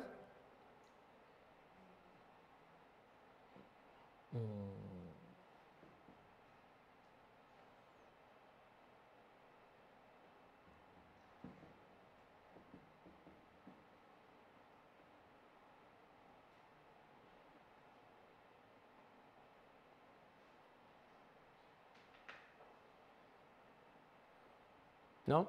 ¿No?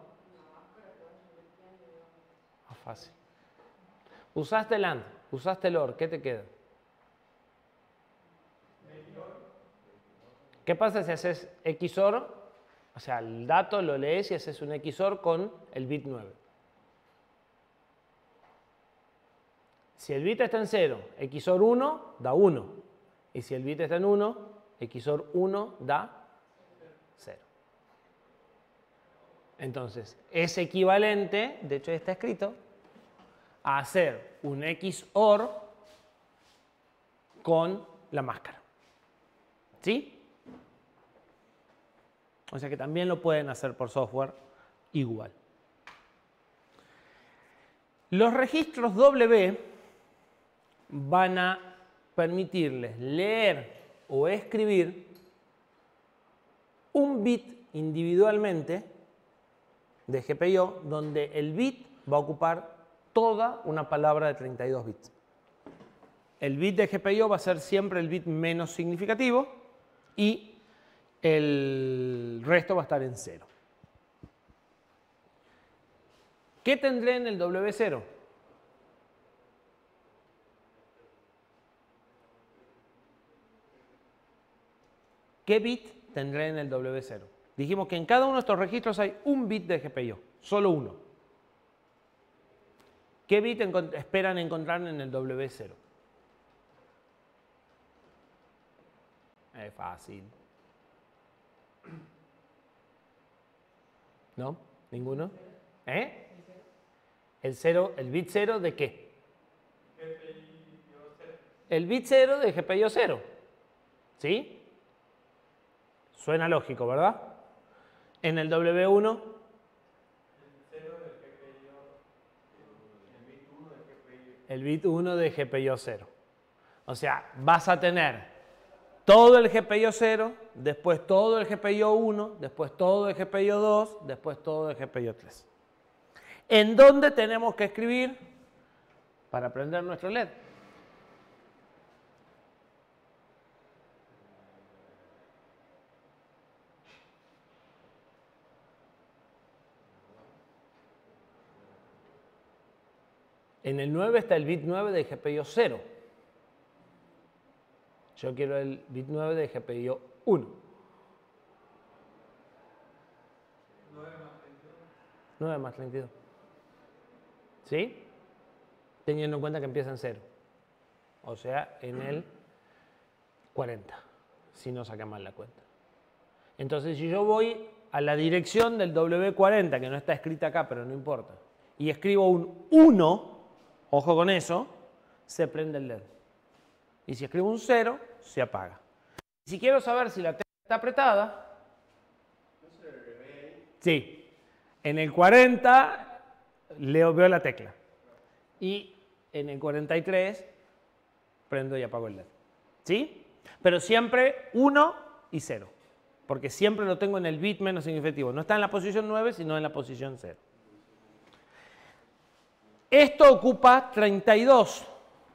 Ah, fácil. Usaste el AND, usaste el O R, ¿qué te queda? ¿Qué pasa si haces X O R? O sea, el dato lo lees y haces un X O R con el bit nueve. Si el bit está en cero, X O R uno da uno. Y si el bit está en uno, X O R uno da cero. Entonces, es equivalente, de hecho está escrito, a hacer un X O R con la máscara. ¿Sí? O sea que también lo pueden hacer por software igual. Los registros W van a permitirles leer o escribir un bit individualmente de G P I O, donde el bit va a ocupar toda una palabra de treinta y dos bits. El bit de G P I O va a ser siempre el bit menos significativo y el resto va a estar en cero. ¿Qué tendré en el W cero? ¿Qué bit tendré en el W cero? Dijimos que en cada uno de estos registros hay un bit de G P I O, solo uno. ¿Qué bit encont- esperan encontrar en el W cero? Es fácil. ¿No? ¿Ninguno? ¿Eh? El, cero, ¿El bit cero de qué? El bit cero de G P I O cero. ¿Sí? Suena lógico, ¿verdad? En el W uno. El bit uno de G P I O cero. O sea, vas a tener todo el G P I O cero, después todo el G P I O uno, después todo el G P I O dos, después todo el G P I O tres. ¿En dónde tenemos que escribir para prender nuestro L E D? En el nueve está el bit nueve de G P I O cero. Yo quiero el bit nueve de G P I O uno. nueve más treinta y dos. ¿Sí? Teniendo en cuenta que empieza en cero. O sea, en el cuarenta. Si no saca mal la cuenta. Entonces, si yo voy a la dirección del W cuarenta, que no está escrita acá, pero no importa, y escribo un uno, ojo con eso, se prende el L E D. Y si escribo un cero, se apaga. Si quiero saber si la tecla está apretada, sí, en el cuarenta leo, veo la tecla. Y en el cuarenta y tres prendo y apago el L E D. ¿Sí? Pero siempre uno y cero. Porque siempre lo tengo en el bit menos significativo. No está en la posición nueve, sino en la posición cero. Esto ocupa treinta y dos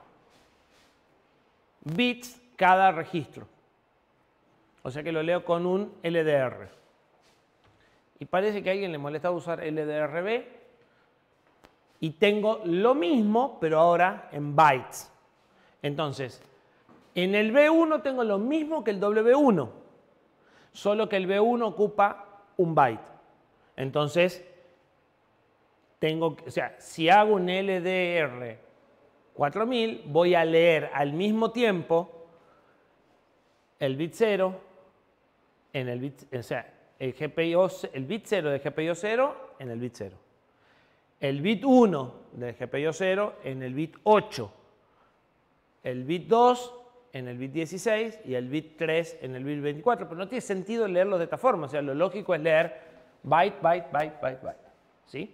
bits cada registro. O sea que lo leo con un L D R. Y parece que a alguien le molesta usar L D R B. Y tengo lo mismo, pero ahora en bytes. Entonces, en el B uno tengo lo mismo que el W uno. Solo que el B uno ocupa un byte. Entonces, tengo, o sea, si hago un L D R cuatro mil, voy a leer al mismo tiempo el bit cero en el bit, o sea, el, G P I O, el bit cero de G P I O cero en el bit cero. El bit uno del G P I O cero en el bit ocho. El bit dos en el bit dieciséis y el bit tres en el bit veinticuatro. Pero no tiene sentido leerlo de esta forma. O sea, lo lógico es leer byte, byte, byte, byte, byte. ¿Sí?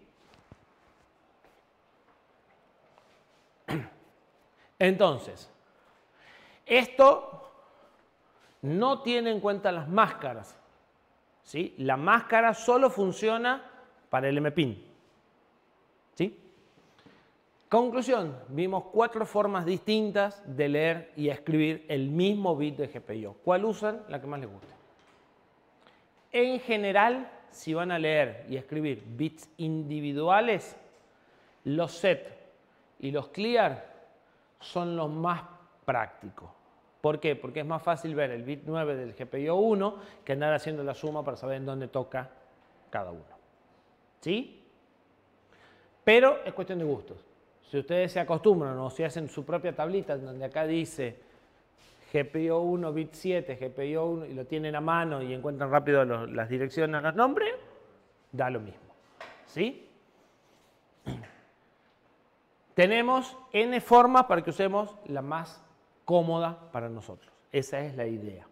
Entonces, esto no tiene en cuenta las máscaras. ¿Sí? La máscara solo funciona para el M P I N. ¿Sí? Conclusión, vimos cuatro formas distintas de leer y escribir el mismo bit de G P I O. ¿Cuál usan? La que más les guste. En general, si van a leer y escribir bits individuales, los set y los clear son los más prácticos. ¿Por qué? Porque es más fácil ver el bit nueve del G P I O uno que andar haciendo la suma para saber en dónde toca cada uno. ¿Sí? Pero es cuestión de gustos. Si ustedes se acostumbran o si hacen su propia tablita donde acá dice G P I O uno bit siete, G P I O uno y lo tienen a mano y encuentran rápido los, las direcciones, los nombres, da lo mismo. ¿Sí? tenemos N formas para que usemos la más cómoda para nosotros. Esa es la idea.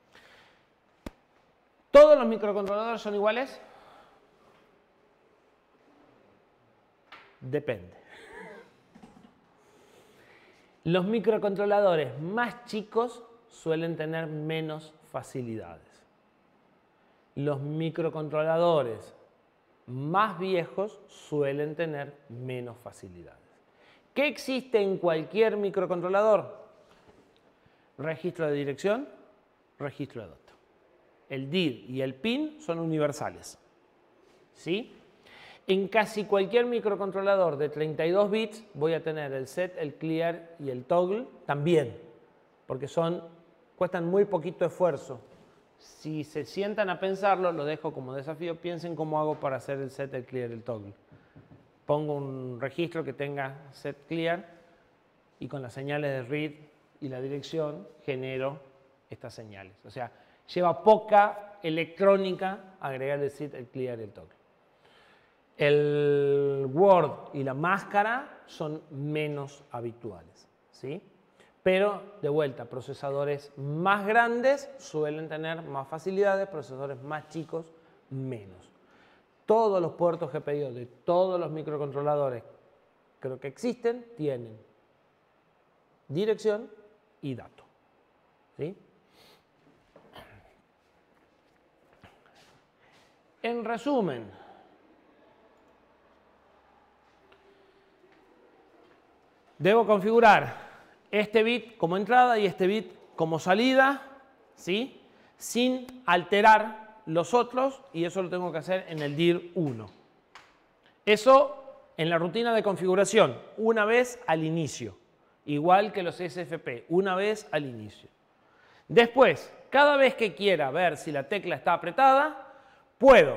¿Todos los microcontroladores son iguales? Depende. Los microcontroladores más chicos suelen tener menos facilidades. Los microcontroladores más viejos suelen tener menos facilidades. ¿Qué existe en cualquier microcontrolador? Registro de dirección, registro de datos. El D I R y el PIN son universales. ¿Sí? En casi cualquier microcontrolador de treinta y dos bits voy a tener el set, el clear y el toggle también, porque son, cuestan muy poquito esfuerzo. Si se sientan a pensarlo, lo dejo como desafío, piensen cómo hago para hacer el set, el clear y el toggle. Pongo un registro que tenga set clear y con las señales de read y la dirección genero estas señales. O sea, lleva poca electrónica agregar el set, el clear y el toggle. El Word y la máscara son menos habituales, ¿sí? Pero, de vuelta, procesadores más grandes suelen tener más facilidades, procesadores más chicos menos. Todos los puertos G P I O de todos los microcontroladores creo que existen tienen dirección y dato, ¿sí? En resumen, debo configurar este bit como entrada y este bit como salida, ¿sí? Sin alterar los otros, y eso lo tengo que hacer en el D I R uno. Eso en la rutina de configuración, una vez al inicio, igual que los S F P, una vez al inicio. Después, cada vez que quiera ver si la tecla está apretada, puedo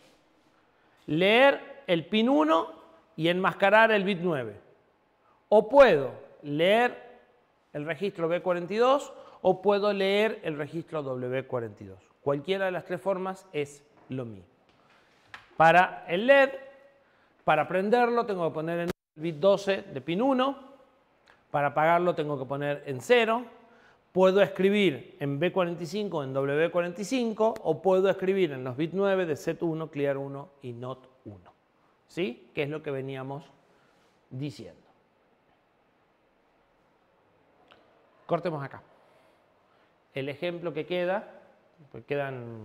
leer el pin uno y enmascarar el bit nueve. O puedo leer el registro B cuarenta y dos o puedo leer el registro W cuarenta y dos. Cualquiera de las tres formas es lo mismo. Para el L E D, para prenderlo tengo que poner en el bit doce de pin uno. Para apagarlo tengo que poner en cero. Puedo escribir en B cuarenta y cinco o en W cuarenta y cinco o puedo escribir en los bits nueve de set uno, clear uno y not uno. ¿Sí? Que es lo que veníamos diciendo. Cortemos acá. El ejemplo que queda, pues quedan,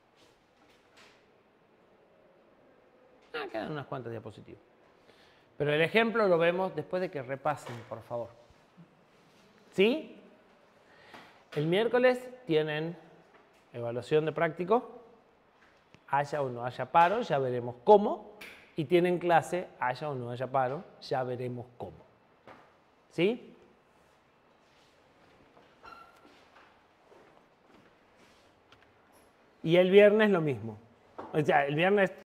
ah, quedan unas cuantas diapositivas. Pero el ejemplo lo vemos después de que repasen, por favor. ¿Sí? El miércoles tienen evaluación de práctico, haya o no haya paro, ya veremos cómo. Y tienen clase, haya o no haya paro, ya veremos cómo. ¿Sí? Y el viernes lo mismo. O sea, el viernes